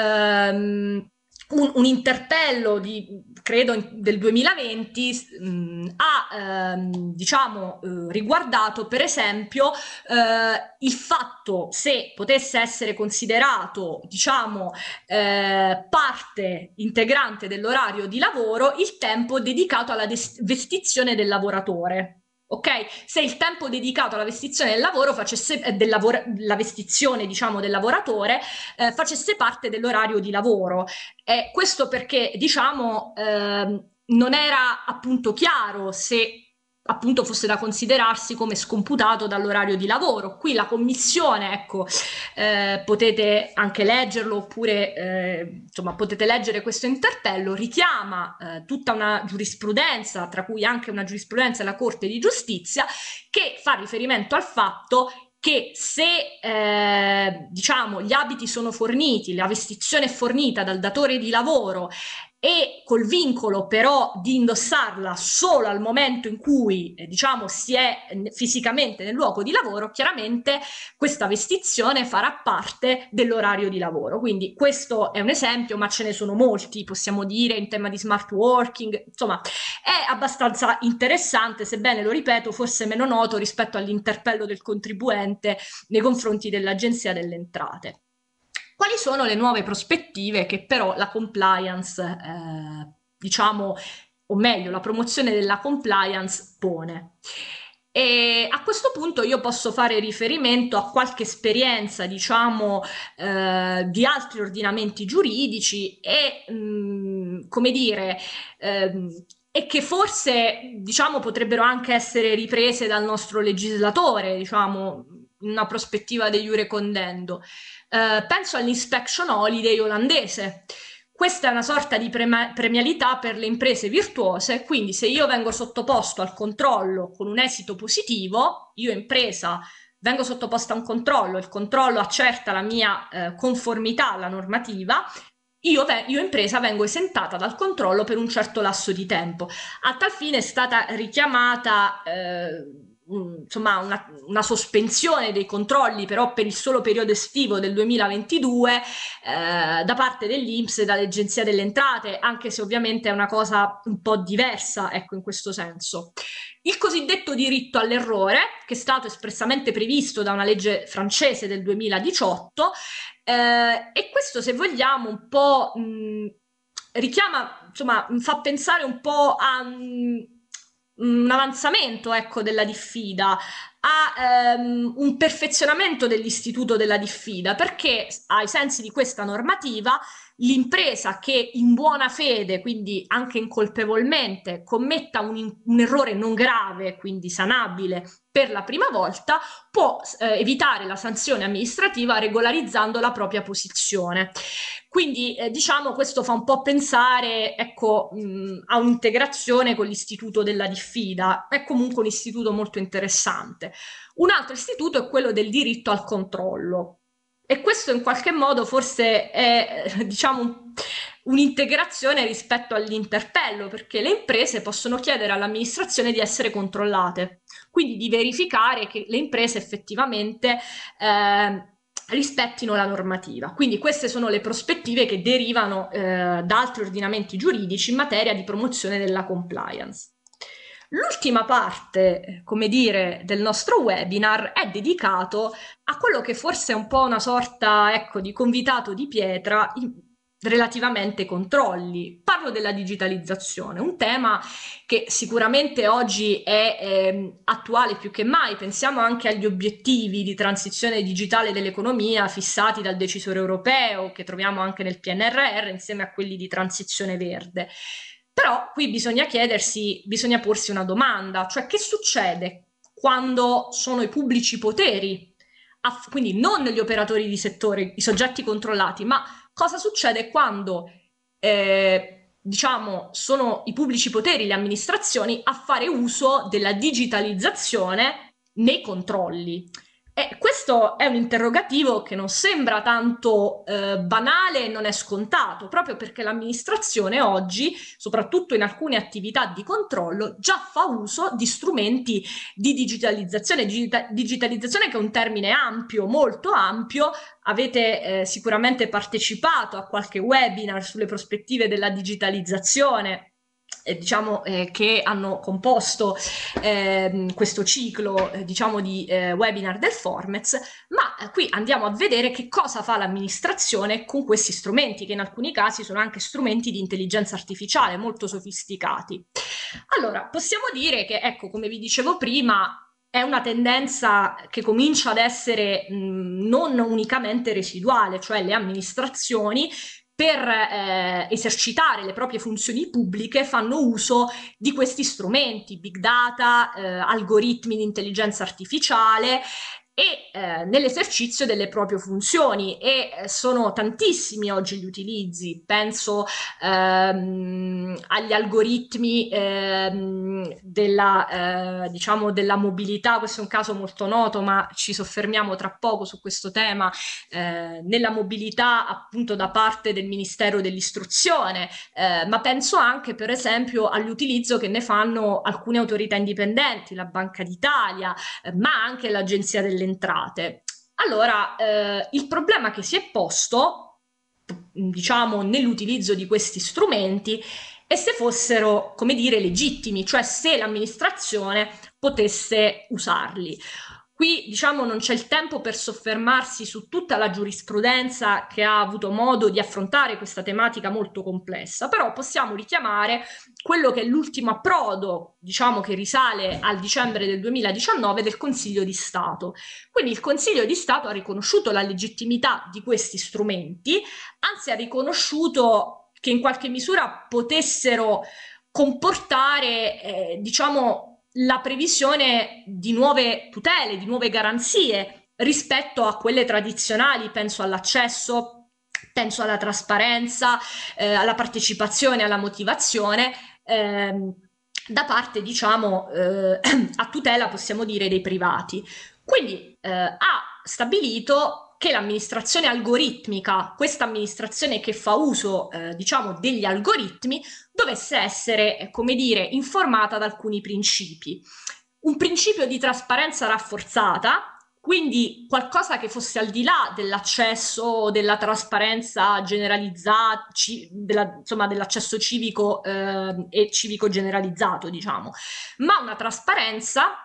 Speaker 2: un interpello credo del 2020 ha diciamo riguardato per esempio il fatto se potesse essere considerato diciamo parte integrante dell'orario di lavoro il tempo dedicato alla vestizione del lavoratore. Ok, se il tempo dedicato alla vestizione del lavoro facesse la vestizione diciamo del lavoratore facesse parte dell'orario di lavoro. Questo perché diciamo non era appunto chiaro se appunto fosse da considerarsi come scomputato dall'orario di lavoro. Qui la commissione, ecco, potete anche leggerlo, oppure insomma potete leggere questo interpello, richiama tutta una giurisprudenza, tra cui anche una giurisprudenza della Corte di Giustizia, che fa riferimento al fatto che se diciamo gli abiti sono forniti, la vestizione è fornita dal datore di lavoro e col vincolo però di indossarla solo al momento in cui diciamo si è fisicamente nel luogo di lavoro, chiaramente questa vestizione farà parte dell'orario di lavoro. Quindi questo è un esempio, ma ce ne sono molti, possiamo dire, in tema di smart working. Insomma, è abbastanza interessante, sebbene, lo ripeto, forse meno noto rispetto all'interpello del contribuente nei confronti dell'Agenzia delle Entrate. Quali sono le nuove prospettive che però la compliance, diciamo, o meglio, la promozione della compliance pone? E a questo punto io posso fare riferimento a qualche esperienza, diciamo, di altri ordinamenti giuridici e, come dire, e che forse, diciamo, potrebbero anche essere riprese dal nostro legislatore, diciamo, in una prospettiva de iure condendo. Penso all'inspection holiday olandese. Questa è una sorta di premialità per le imprese virtuose, quindi se io vengo sottoposto al controllo con un esito positivo, io impresa vengo sottoposta a un controllo, il controllo accerta la mia conformità alla normativa, io impresa vengo esentata dal controllo per un certo lasso di tempo. A tal fine è stata richiamata insomma una sospensione dei controlli però per il solo periodo estivo del 2022 da parte dell'INPS e dall'Agenzia delle Entrate, anche se ovviamente è una cosa un po' diversa, ecco, in questo senso. Il cosiddetto diritto all'errore, che è stato espressamente previsto da una legge francese del 2018, e questo, se vogliamo, un po' richiama, insomma, fa pensare un po' a un avanzamento, ecco, della diffida, a un perfezionamento dell'istituto della diffida, perché ai sensi di questa normativa l'impresa che in buona fede, quindi anche incolpevolmente, commetta un errore non grave, quindi sanabile, per la prima volta, può evitare la sanzione amministrativa regolarizzando la propria posizione. Quindi diciamo questo fa un po' pensare, ecco, a un'integrazione con l'istituto della diffida. È comunque un istituto molto interessante. Un altro istituto è quello del diritto al controllo. E questo in qualche modo forse è, diciamo, un'integrazione rispetto all'interpello, perché le imprese possono chiedere all'amministrazione di essere controllate, quindi di verificare che le imprese effettivamente rispettino la normativa. Quindi queste sono le prospettive che derivano da altri ordinamenti giuridici in materia di promozione della compliance. L'ultima parte, come dire, del nostro webinar è dedicato a quello che forse è un po' una sorta, ecco, di convitato di pietra relativamente ai controlli. Parlo della digitalizzazione, un tema che sicuramente oggi è attuale più che mai. Pensiamo anche agli obiettivi di transizione digitale dell'economia fissati dal decisore europeo, che troviamo anche nel PNRR, insieme a quelli di transizione verde. Però qui bisogna porsi una domanda, cioè che succede quando sono i pubblici poteri, quindi non gli operatori di settore, i soggetti controllati, ma cosa succede quando diciamo sono i pubblici poteri, le amministrazioni a fare uso della digitalizzazione nei controlli? E questo è un interrogativo che non sembra tanto banale e non è scontato, proprio perché l'amministrazione oggi, soprattutto in alcune attività di controllo, già fa uso di strumenti di digitalizzazione. Digitalizzazione che è un termine ampio, molto ampio. Avete sicuramente partecipato a qualche webinar sulle prospettive della digitalizzazione, diciamo che hanno composto questo ciclo diciamo di webinar del Formez, ma qui andiamo a vedere che cosa fa l'amministrazione con questi strumenti, che in alcuni casi sono anche strumenti di intelligenza artificiale molto sofisticati. Allora, possiamo dire che, ecco, come vi dicevo prima, è una tendenza che comincia ad essere non unicamente residuale, cioè le amministrazioni per esercitare le proprie funzioni pubbliche fanno uso di questi strumenti, big data, algoritmi di intelligenza artificiale e nell'esercizio delle proprie funzioni sono tantissimi oggi gli utilizzi, penso agli algoritmi diciamo della mobilità, questo è un caso molto noto ma ci soffermiamo tra poco su questo tema, nella mobilità appunto da parte del Ministero dell'Istruzione, ma penso anche per esempio all'utilizzo che ne fanno alcune autorità indipendenti, la Banca d'Italia, ma anche l'Agenzia delle Entrate. Allora, il problema che si è posto, diciamo, nell'utilizzo di questi strumenti è se fossero, come dire, legittimi, cioè se l'amministrazione potesse usarli. Qui, diciamo, non c'è il tempo per soffermarsi su tutta la giurisprudenza che ha avuto modo di affrontare questa tematica molto complessa, però possiamo richiamare quello che è l'ultimo approdo, diciamo, che risale al dicembre del 2019 del Consiglio di Stato. Quindi il Consiglio di Stato ha riconosciuto la legittimità di questi strumenti, anzi ha riconosciuto che in qualche misura potessero comportare, diciamo, la previsione di nuove tutele, di nuove garanzie rispetto a quelle tradizionali, penso all'accesso, penso alla trasparenza, alla partecipazione, alla motivazione, da parte, diciamo, a tutela, possiamo dire, dei privati. Quindi ha stabilito che l'amministrazione algoritmica, questa amministrazione che fa uso, diciamo, degli algoritmi, dovesse essere, come dire, informata da alcuni principi. Un principio di trasparenza rafforzata, quindi qualcosa che fosse al di là dell'accesso, della trasparenza generalizzata, insomma dell'accesso civico e civico generalizzato, diciamo, ma una trasparenza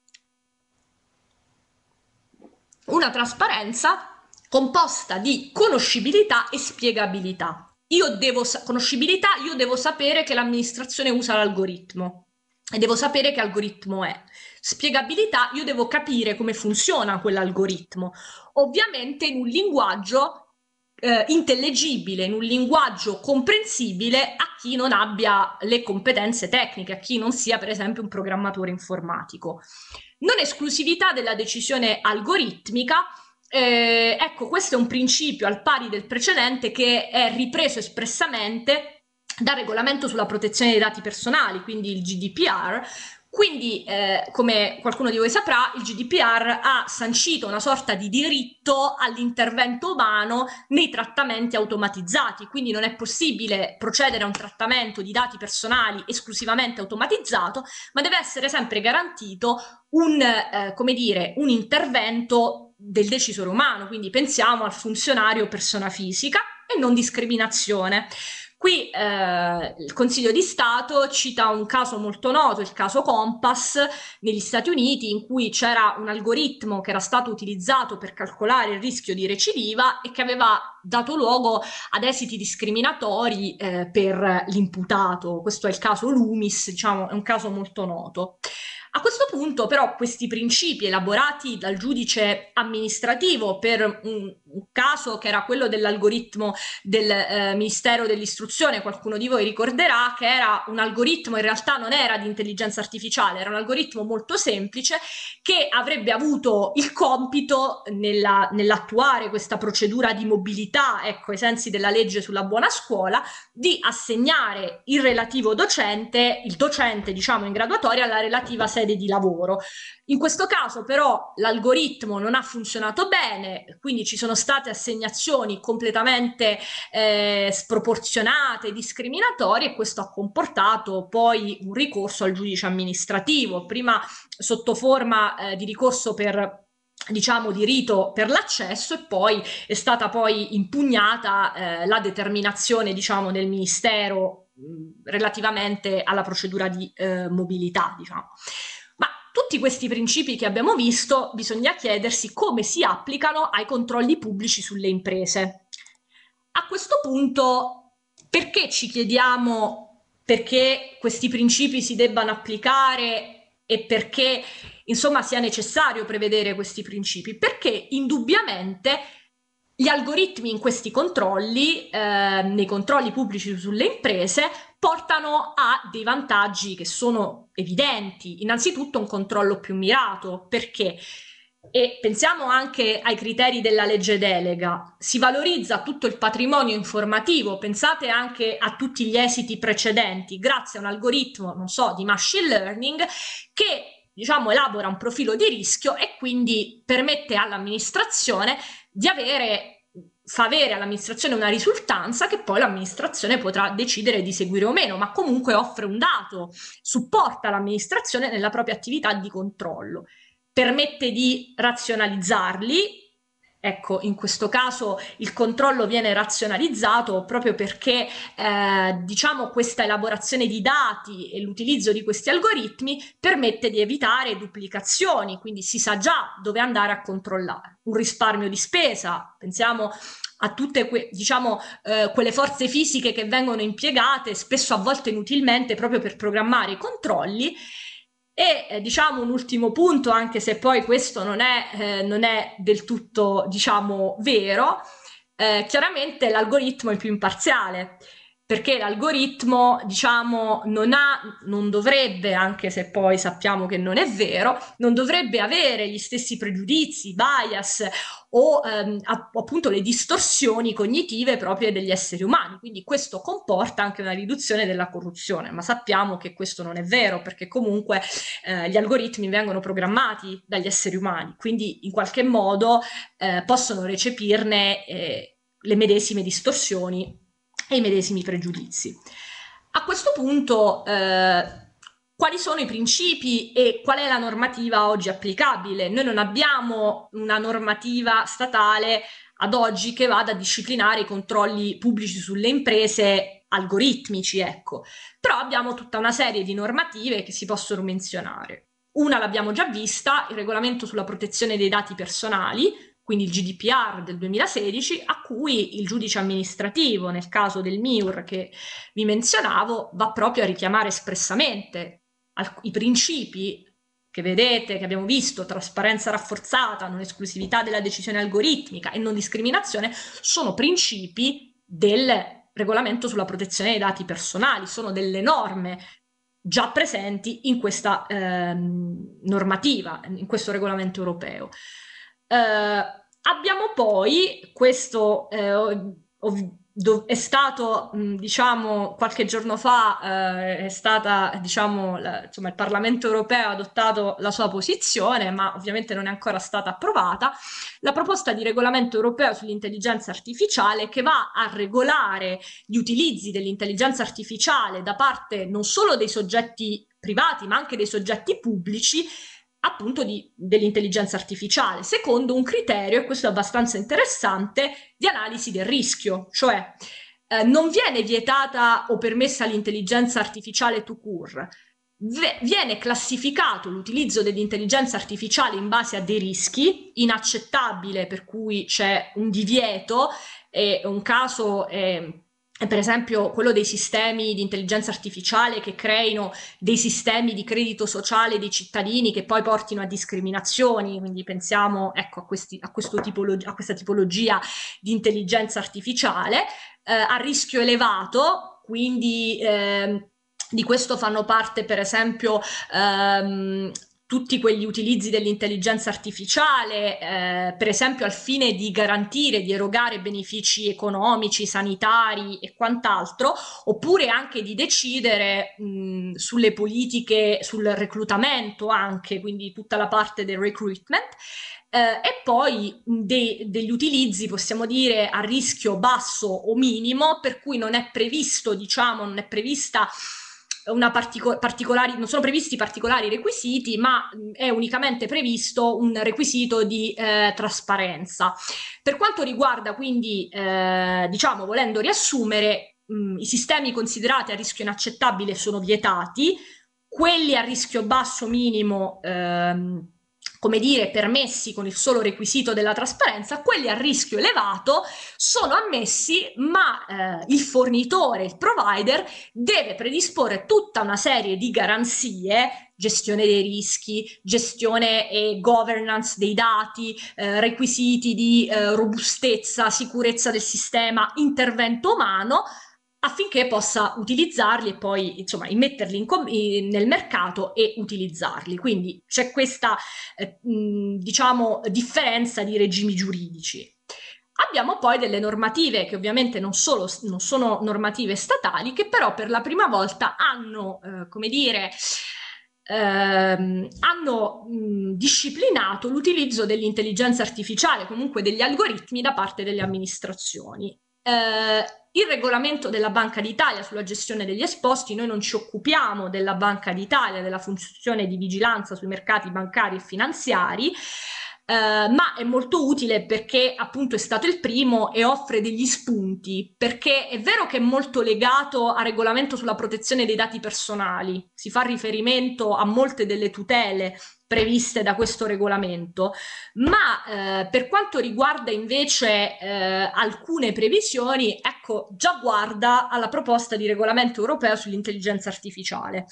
Speaker 2: composta di conoscibilità e spiegabilità. Conoscibilità, io devo sapere che l'amministrazione usa l'algoritmo e devo sapere che algoritmo è. Spiegabilità, io devo capire come funziona quell'algoritmo, ovviamente in un linguaggio intellegibile, in un linguaggio comprensibile a chi non abbia le competenze tecniche, a chi non sia per esempio un programmatore informatico. Non esclusività della decisione algoritmica, ecco, questo è un principio al pari del precedente che è ripreso espressamente dal regolamento sulla protezione dei dati personali, quindi il GDPR. Quindi, come qualcuno di voi saprà, il GDPR ha sancito una sorta di diritto all'intervento umano nei trattamenti automatizzati, quindi non è possibile procedere a un trattamento di dati personali esclusivamente automatizzato, ma deve essere sempre garantito come dire, un intervento del decisore umano, quindi pensiamo al funzionario persona fisica e non discriminazione. Qui il Consiglio di Stato cita un caso molto noto, il caso Compass, negli Stati Uniti, in cui c'era un algoritmo che era stato utilizzato per calcolare il rischio di recidiva e che aveva dato luogo ad esiti discriminatori per l'imputato. Questo è il caso Loomis, diciamo, è un caso molto noto. A questo punto però questi principi elaborati dal giudice amministrativo per un caso che era quello dell'algoritmo del Ministero dell'Istruzione, qualcuno di voi ricorderà che era un algoritmo, in realtà non era di intelligenza artificiale, era un algoritmo molto semplice che avrebbe avuto il compito nell'attuare questa procedura di mobilità, ecco, ai sensi della legge sulla buona scuola, di assegnare il relativo docente, il docente diciamo in graduatoria alla relativa sede di lavoro. In questo caso però l'algoritmo non ha funzionato bene, quindi ci sono state assegnazioni completamente sproporzionate, discriminatorie e questo ha comportato poi un ricorso al giudice amministrativo, prima sotto forma di ricorso per diciamo di rito per l'accesso e poi è stata poi impugnata la determinazione diciamo del Ministero relativamente alla procedura di mobilità diciamo. Ma tutti questi principi che abbiamo visto bisogna chiedersi come si applicano ai controlli pubblici sulle imprese. A questo punto perché ci chiediamo perché questi principi si debbano applicare e perché insomma sia necessario prevedere questi principi? Perché indubbiamente Gli algoritmi in questi controlli, nei controlli pubblici sulle imprese, portano a dei vantaggi che sono evidenti. Innanzitutto un controllo più mirato, perché? E pensiamo anche ai criteri della legge delega, si valorizza tutto il patrimonio informativo, pensate anche a tutti gli esiti precedenti, grazie a un algoritmo, non so, di machine learning che diciamo elabora un profilo di rischio e quindi permette all'amministrazione di fa avere all'amministrazione una risultanza che poi l'amministrazione potrà decidere di seguire o meno, ma comunque offre un dato, supporta l'amministrazione nella propria attività di controllo, permette di razionalizzarli. Ecco, in questo caso il controllo viene razionalizzato proprio perché diciamo questa elaborazione di dati e l'utilizzo di questi algoritmi permette di evitare duplicazioni, quindi si sa già dove andare a controllare. Un risparmio di spesa, pensiamo a tutte quelle forze fisiche che vengono impiegate spesso a volte inutilmente proprio per programmare i controlli. E diciamo un ultimo punto, anche se poi questo non è del tutto diciamo vero, chiaramente l'algoritmo è più imparziale, perché l'algoritmo diciamo non dovrebbe, anche se poi sappiamo che non è vero, non dovrebbe avere gli stessi pregiudizi, bias o appunto le distorsioni cognitive proprie degli esseri umani. Quindi questo comporta anche una riduzione della corruzione, ma sappiamo che questo non è vero, perché comunque gli algoritmi vengono programmati dagli esseri umani, quindi in qualche modo possono recepirne le medesime distorsioni e i medesimi pregiudizi. A questo punto, quali sono i principi e qual è la normativa oggi applicabile? Noi non abbiamo una normativa statale ad oggi che vada a disciplinare i controlli pubblici sulle imprese algoritmici, ecco. Però abbiamo tutta una serie di normative che si possono menzionare. Una l'abbiamo già vista, il regolamento sulla protezione dei dati personali, quindi il GDPR del 2016, a cui il giudice amministrativo, nel caso del MIUR che vi menzionavo, va proprio a richiamare espressamente i principi che vedete, che abbiamo visto, trasparenza rafforzata, non esclusività della decisione algoritmica e non discriminazione, sono principi del regolamento sulla protezione dei dati personali, sono delle norme già presenti in questa normativa, in questo regolamento europeo. Abbiamo poi questo è stato diciamo qualche giorno fa è stata diciamo insomma il Parlamento europeo ha adottato la sua posizione, ma ovviamente non è ancora stata approvata, la proposta di regolamento europeo sull'intelligenza artificiale, che va a regolare gli utilizzi dell'intelligenza artificiale da parte non solo dei soggetti privati ma anche dei soggetti pubblici, appunto dell'intelligenza artificiale, secondo un criterio, e questo è abbastanza interessante, di analisi del rischio, cioè non viene vietata o permessa l'intelligenza artificiale tout court, viene classificato l'utilizzo dell'intelligenza artificiale in base a dei rischi, inaccettabile, per cui c'è un divieto, e un caso per esempio quello dei sistemi di intelligenza artificiale che creino dei sistemi di credito sociale dei cittadini che poi portino a discriminazioni, quindi pensiamo ecco, a questa tipologia di intelligenza artificiale, a rischio elevato, quindi di questo fanno parte per esempio tutti quegli utilizzi dell'intelligenza artificiale, per esempio al fine di garantire, di erogare benefici economici, sanitari e quant'altro, oppure anche di decidere sulle politiche, sul reclutamento anche, quindi tutta la parte del recruitment. E poi degli utilizzi, possiamo dire, a rischio basso o minimo, per cui non è previsto, diciamo, non è prevista non sono previsti particolari requisiti, ma è unicamente previsto un requisito di trasparenza. Per quanto riguarda quindi, diciamo, volendo riassumere, i sistemi considerati a rischio inaccettabile sono vietati, quelli a rischio basso minimo come dire, permessi con il solo requisito della trasparenza, quelli a rischio elevato sono ammessi, ma il fornitore, il provider, deve predisporre tutta una serie di garanzie, gestione dei rischi, gestione e governance dei dati, requisiti di robustezza, sicurezza del sistema, intervento umano, affinché possa utilizzarli e poi insomma immetterli nel mercato e utilizzarli. Quindi c'è questa diciamo differenza di regimi giuridici. Abbiamo poi delle normative che ovviamente non sono normative statali, che però per la prima volta hanno, come dire, hanno disciplinato l'utilizzo dell'intelligenza artificiale, comunque degli algoritmi da parte delle amministrazioni. Il regolamento della Banca d'Italia sulla gestione degli esposti, noi non ci occupiamo della Banca d'Italia, della funzione di vigilanza sui mercati bancari e finanziari, ma è molto utile perché appunto è stato il primo e offre degli spunti, perché è vero che è molto legato al regolamento sulla protezione dei dati personali, si fa riferimento a molte delle tutele previste da questo regolamento, ma per quanto riguarda invece alcune previsioni, ecco, già guarda alla proposta di regolamento europeo sull'intelligenza artificiale.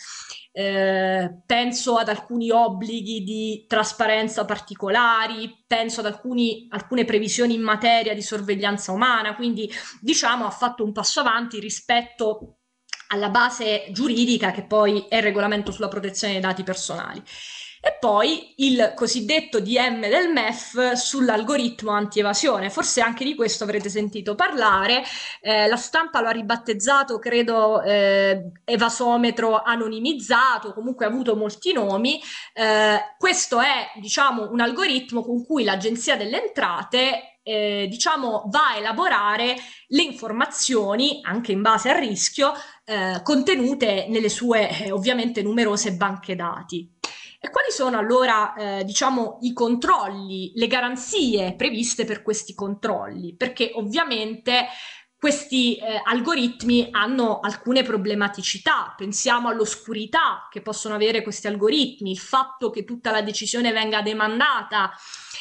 Speaker 2: Penso ad alcuni obblighi di trasparenza particolari, penso ad alcune previsioni in materia di sorveglianza umana, quindi diciamo ha fatto un passo avanti rispetto alla base giuridica che poi è il regolamento sulla protezione dei dati personali. E poi il cosiddetto DM del MEF sull'algoritmo anti-evasione. Forse anche di questo avrete sentito parlare. La stampa lo ha ribattezzato, credo, evasometro anonimizzato, comunque ha avuto molti nomi. Questo è, diciamo, un algoritmo con cui l'Agenzia delle Entrate diciamo, va a elaborare le informazioni, anche in base al rischio, contenute nelle sue ovviamente numerose banche dati. E quali sono allora, diciamo, i controlli, le garanzie previste per questi controlli? Perché ovviamente questi algoritmi hanno alcune problematicità, pensiamo all'oscurità che possono avere questi algoritmi, il fatto che tutta la decisione venga demandata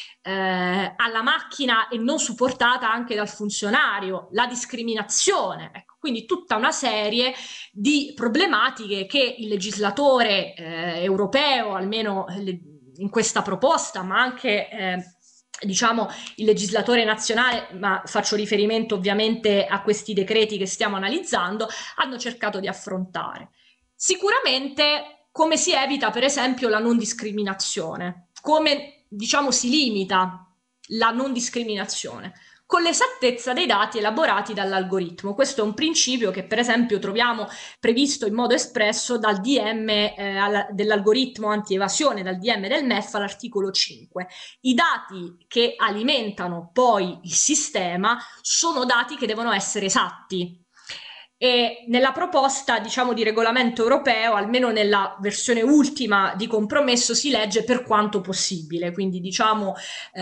Speaker 2: alla macchina e non supportata anche dal funzionario, la discriminazione, ecco, quindi tutta una serie di problematiche che il legislatore europeo, almeno in questa proposta, ma anche diciamo il legislatore nazionale, ma faccio riferimento ovviamente a questi decreti che stiamo analizzando, hanno cercato di affrontare. Sicuramente come si evita per esempio la non discriminazione, come diciamo si limita la non discriminazione con l'esattezza dei dati elaborati dall'algoritmo. Questo è un principio che per esempio troviamo previsto in modo espresso dal DM dell'algoritmo anti-evasione, dal DM del MEF all'articolo 5. I dati che alimentano poi il sistema sono dati che devono essere esatti. E nella proposta, diciamo, di regolamento europeo, almeno nella versione ultima di compromesso, si legge per quanto possibile, quindi diciamo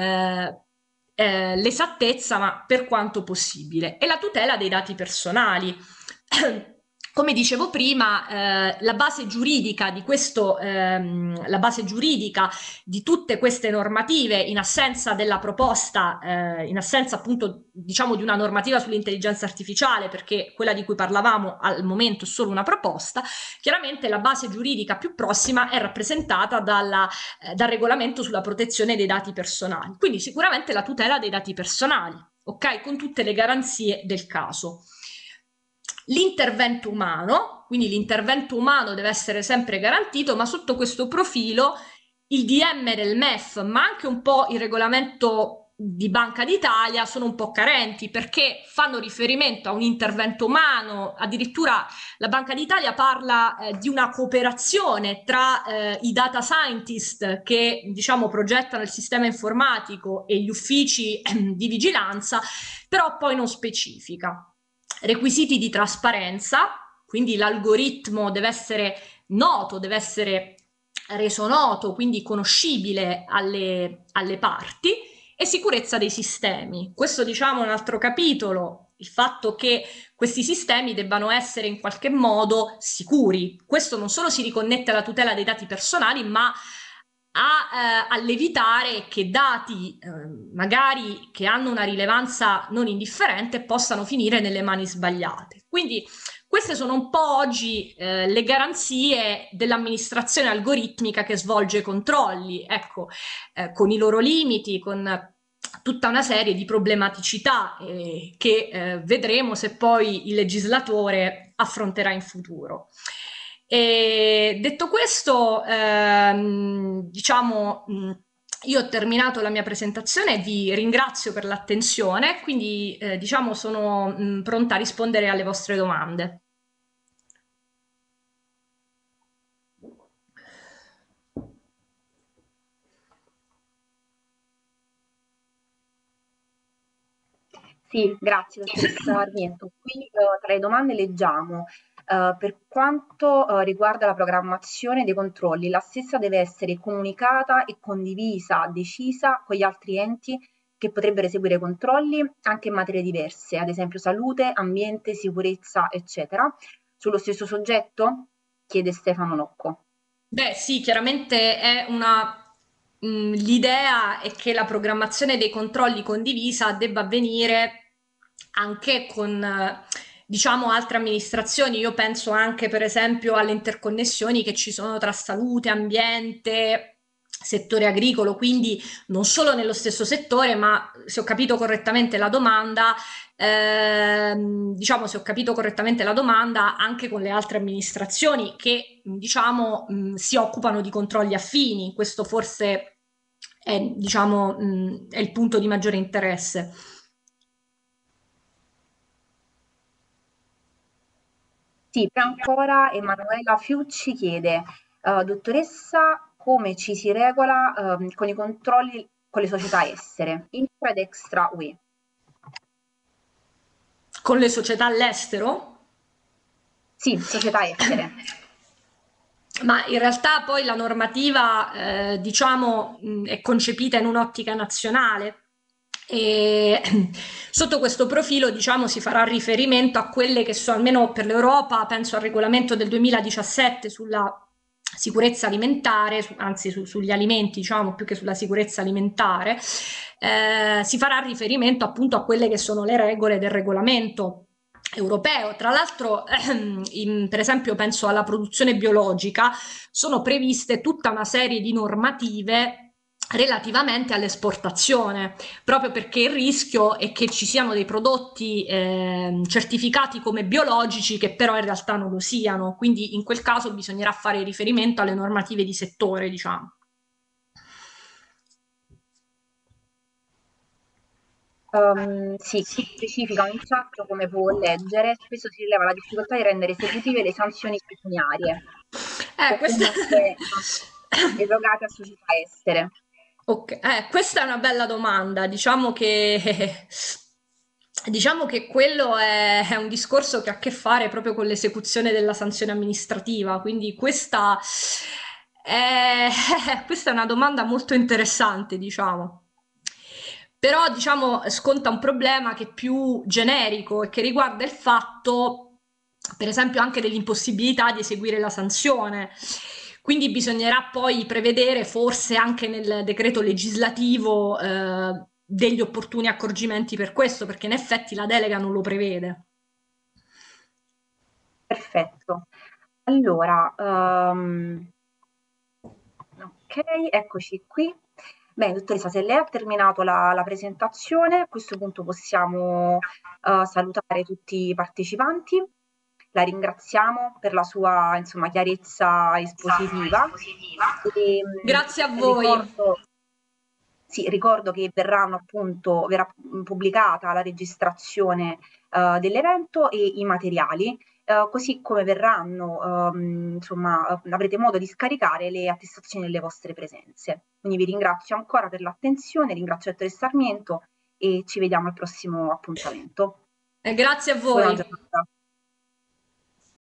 Speaker 2: l'esattezza, ma per quanto possibile, e la tutela dei dati personali. Come dicevo prima, la base giuridica di questo, la base giuridica di tutte queste normative, in assenza della proposta, in assenza appunto diciamo di una normativa sull'intelligenza artificiale, perché quella di cui parlavamo al momento è solo una proposta, chiaramente la base giuridica più prossima è rappresentata dal regolamento sulla protezione dei dati personali, quindi sicuramente la tutela dei dati personali, ok? Con tutte le garanzie del caso. L'intervento umano, quindi l'intervento umano deve essere sempre garantito, ma sotto questo profilo il DM del MEF, ma anche un po' il regolamento di Banca d'Italia sono un po' carenti perché fanno riferimento a un intervento umano, addirittura la Banca d'Italia parla di una cooperazione tra i data scientist che diciamo progettano il sistema informatico e gli uffici di vigilanza, però poi non specifica. Requisiti di trasparenza, quindi l'algoritmo deve essere noto, deve essere reso noto, quindi conoscibile alle parti, e sicurezza dei sistemi. Questo diciamo è un altro capitolo, il fatto che questi sistemi debbano essere in qualche modo sicuri. Questo non solo si riconnette alla tutela dei dati personali, ma all'evitare che dati magari che hanno una rilevanza non indifferente possano finire nelle mani sbagliate. Quindi queste sono un po' oggi le garanzie dell'amministrazione algoritmica che svolge i controlli, ecco, con i loro limiti, con tutta una serie di problematicità che vedremo se poi il legislatore affronterà in futuro. E detto questo, diciamo, io ho terminato la mia presentazione e vi ringrazio per l'attenzione, quindi diciamo sono pronta a rispondere alle vostre domande.
Speaker 1: Sì, grazie dottoressa Armento. Qui tra le domande leggiamo, per quanto riguarda la programmazione dei controlli, la stessa deve essere comunicata e condivisa, decisa con gli altri enti che potrebbero eseguire i controlli anche in materie diverse, ad esempio salute, ambiente, sicurezza, eccetera. Sullo stesso soggetto? Chiede Stefano Nocco.
Speaker 2: Beh, sì, chiaramente è una... L'idea è che la programmazione dei controlli condivisa debba avvenire anche con, diciamo, altre amministrazioni. Io penso anche, per esempio, alle interconnessioni che ci sono tra salute, ambiente, settore agricolo, quindi non solo nello stesso settore, ma se ho capito correttamente la domanda, diciamo, se ho capito correttamente la domanda, anche con le altre amministrazioni che, diciamo, si occupano di controlli affini. Questo forse è, diciamo, è il punto di maggiore interesse.
Speaker 1: Sì, poi ancora Emanuela Fiucci chiede, dottoressa, come ci si regola con i controlli con le società estere, intra ed extra UE?
Speaker 2: Con le società all'estero?
Speaker 1: Sì, società estere.
Speaker 2: Ma in realtà poi la normativa, diciamo, è concepita in un'ottica nazionale e sotto questo profilo, diciamo, si farà riferimento a quelle che sono, almeno per l'Europa, penso al regolamento del 2017 sulla sicurezza alimentare, anzi sugli alimenti, diciamo, più che sulla sicurezza alimentare, si farà riferimento appunto a quelle che sono le regole del regolamento europeo. Tra l'altro, per esempio, penso alla produzione biologica, sono previste tutta una serie di normative relativamente all'esportazione, proprio perché il rischio è che ci siano dei prodotti certificati come biologici che però in realtà non lo siano, quindi in quel caso bisognerà fare riferimento alle normative di settore, diciamo.
Speaker 1: Sì, qui specificano in chat, come può leggere, spesso si rileva la difficoltà di rendere esecutive le sanzioni pecuniarie o
Speaker 2: Questa...
Speaker 1: comunque erogate a società estere.
Speaker 2: Questa è una bella domanda. Diciamo che quello è un discorso che ha a che fare proprio con l'esecuzione della sanzione amministrativa, quindi è, questa è una domanda molto interessante, diciamo. Però, diciamo, sconta un problema che è più generico e che riguarda il fatto, per esempio, anche dell'impossibilità di eseguire la sanzione. Quindi bisognerà poi prevedere, forse anche nel decreto legislativo, degli opportuni accorgimenti per questo, perché in effetti la delega non lo prevede.
Speaker 1: Perfetto. Allora, ok, eccoci qui. Bene, dottoressa, se lei ha terminato la presentazione, a questo punto possiamo salutare tutti i partecipanti. La ringraziamo per la sua, insomma, chiarezza espositiva. E,
Speaker 2: Grazie a voi.
Speaker 1: ricordo, sì, ricordo che verrà pubblicata la registrazione dell'evento e i materiali, così come verranno, insomma, avrete modo di scaricare le attestazioni delle vostre presenze. Quindi vi ringrazio ancora per l'attenzione, ringrazio il dottoressa Sarmiento e ci vediamo al prossimo appuntamento.
Speaker 2: Grazie a
Speaker 1: Buona
Speaker 2: voi.
Speaker 1: giornata.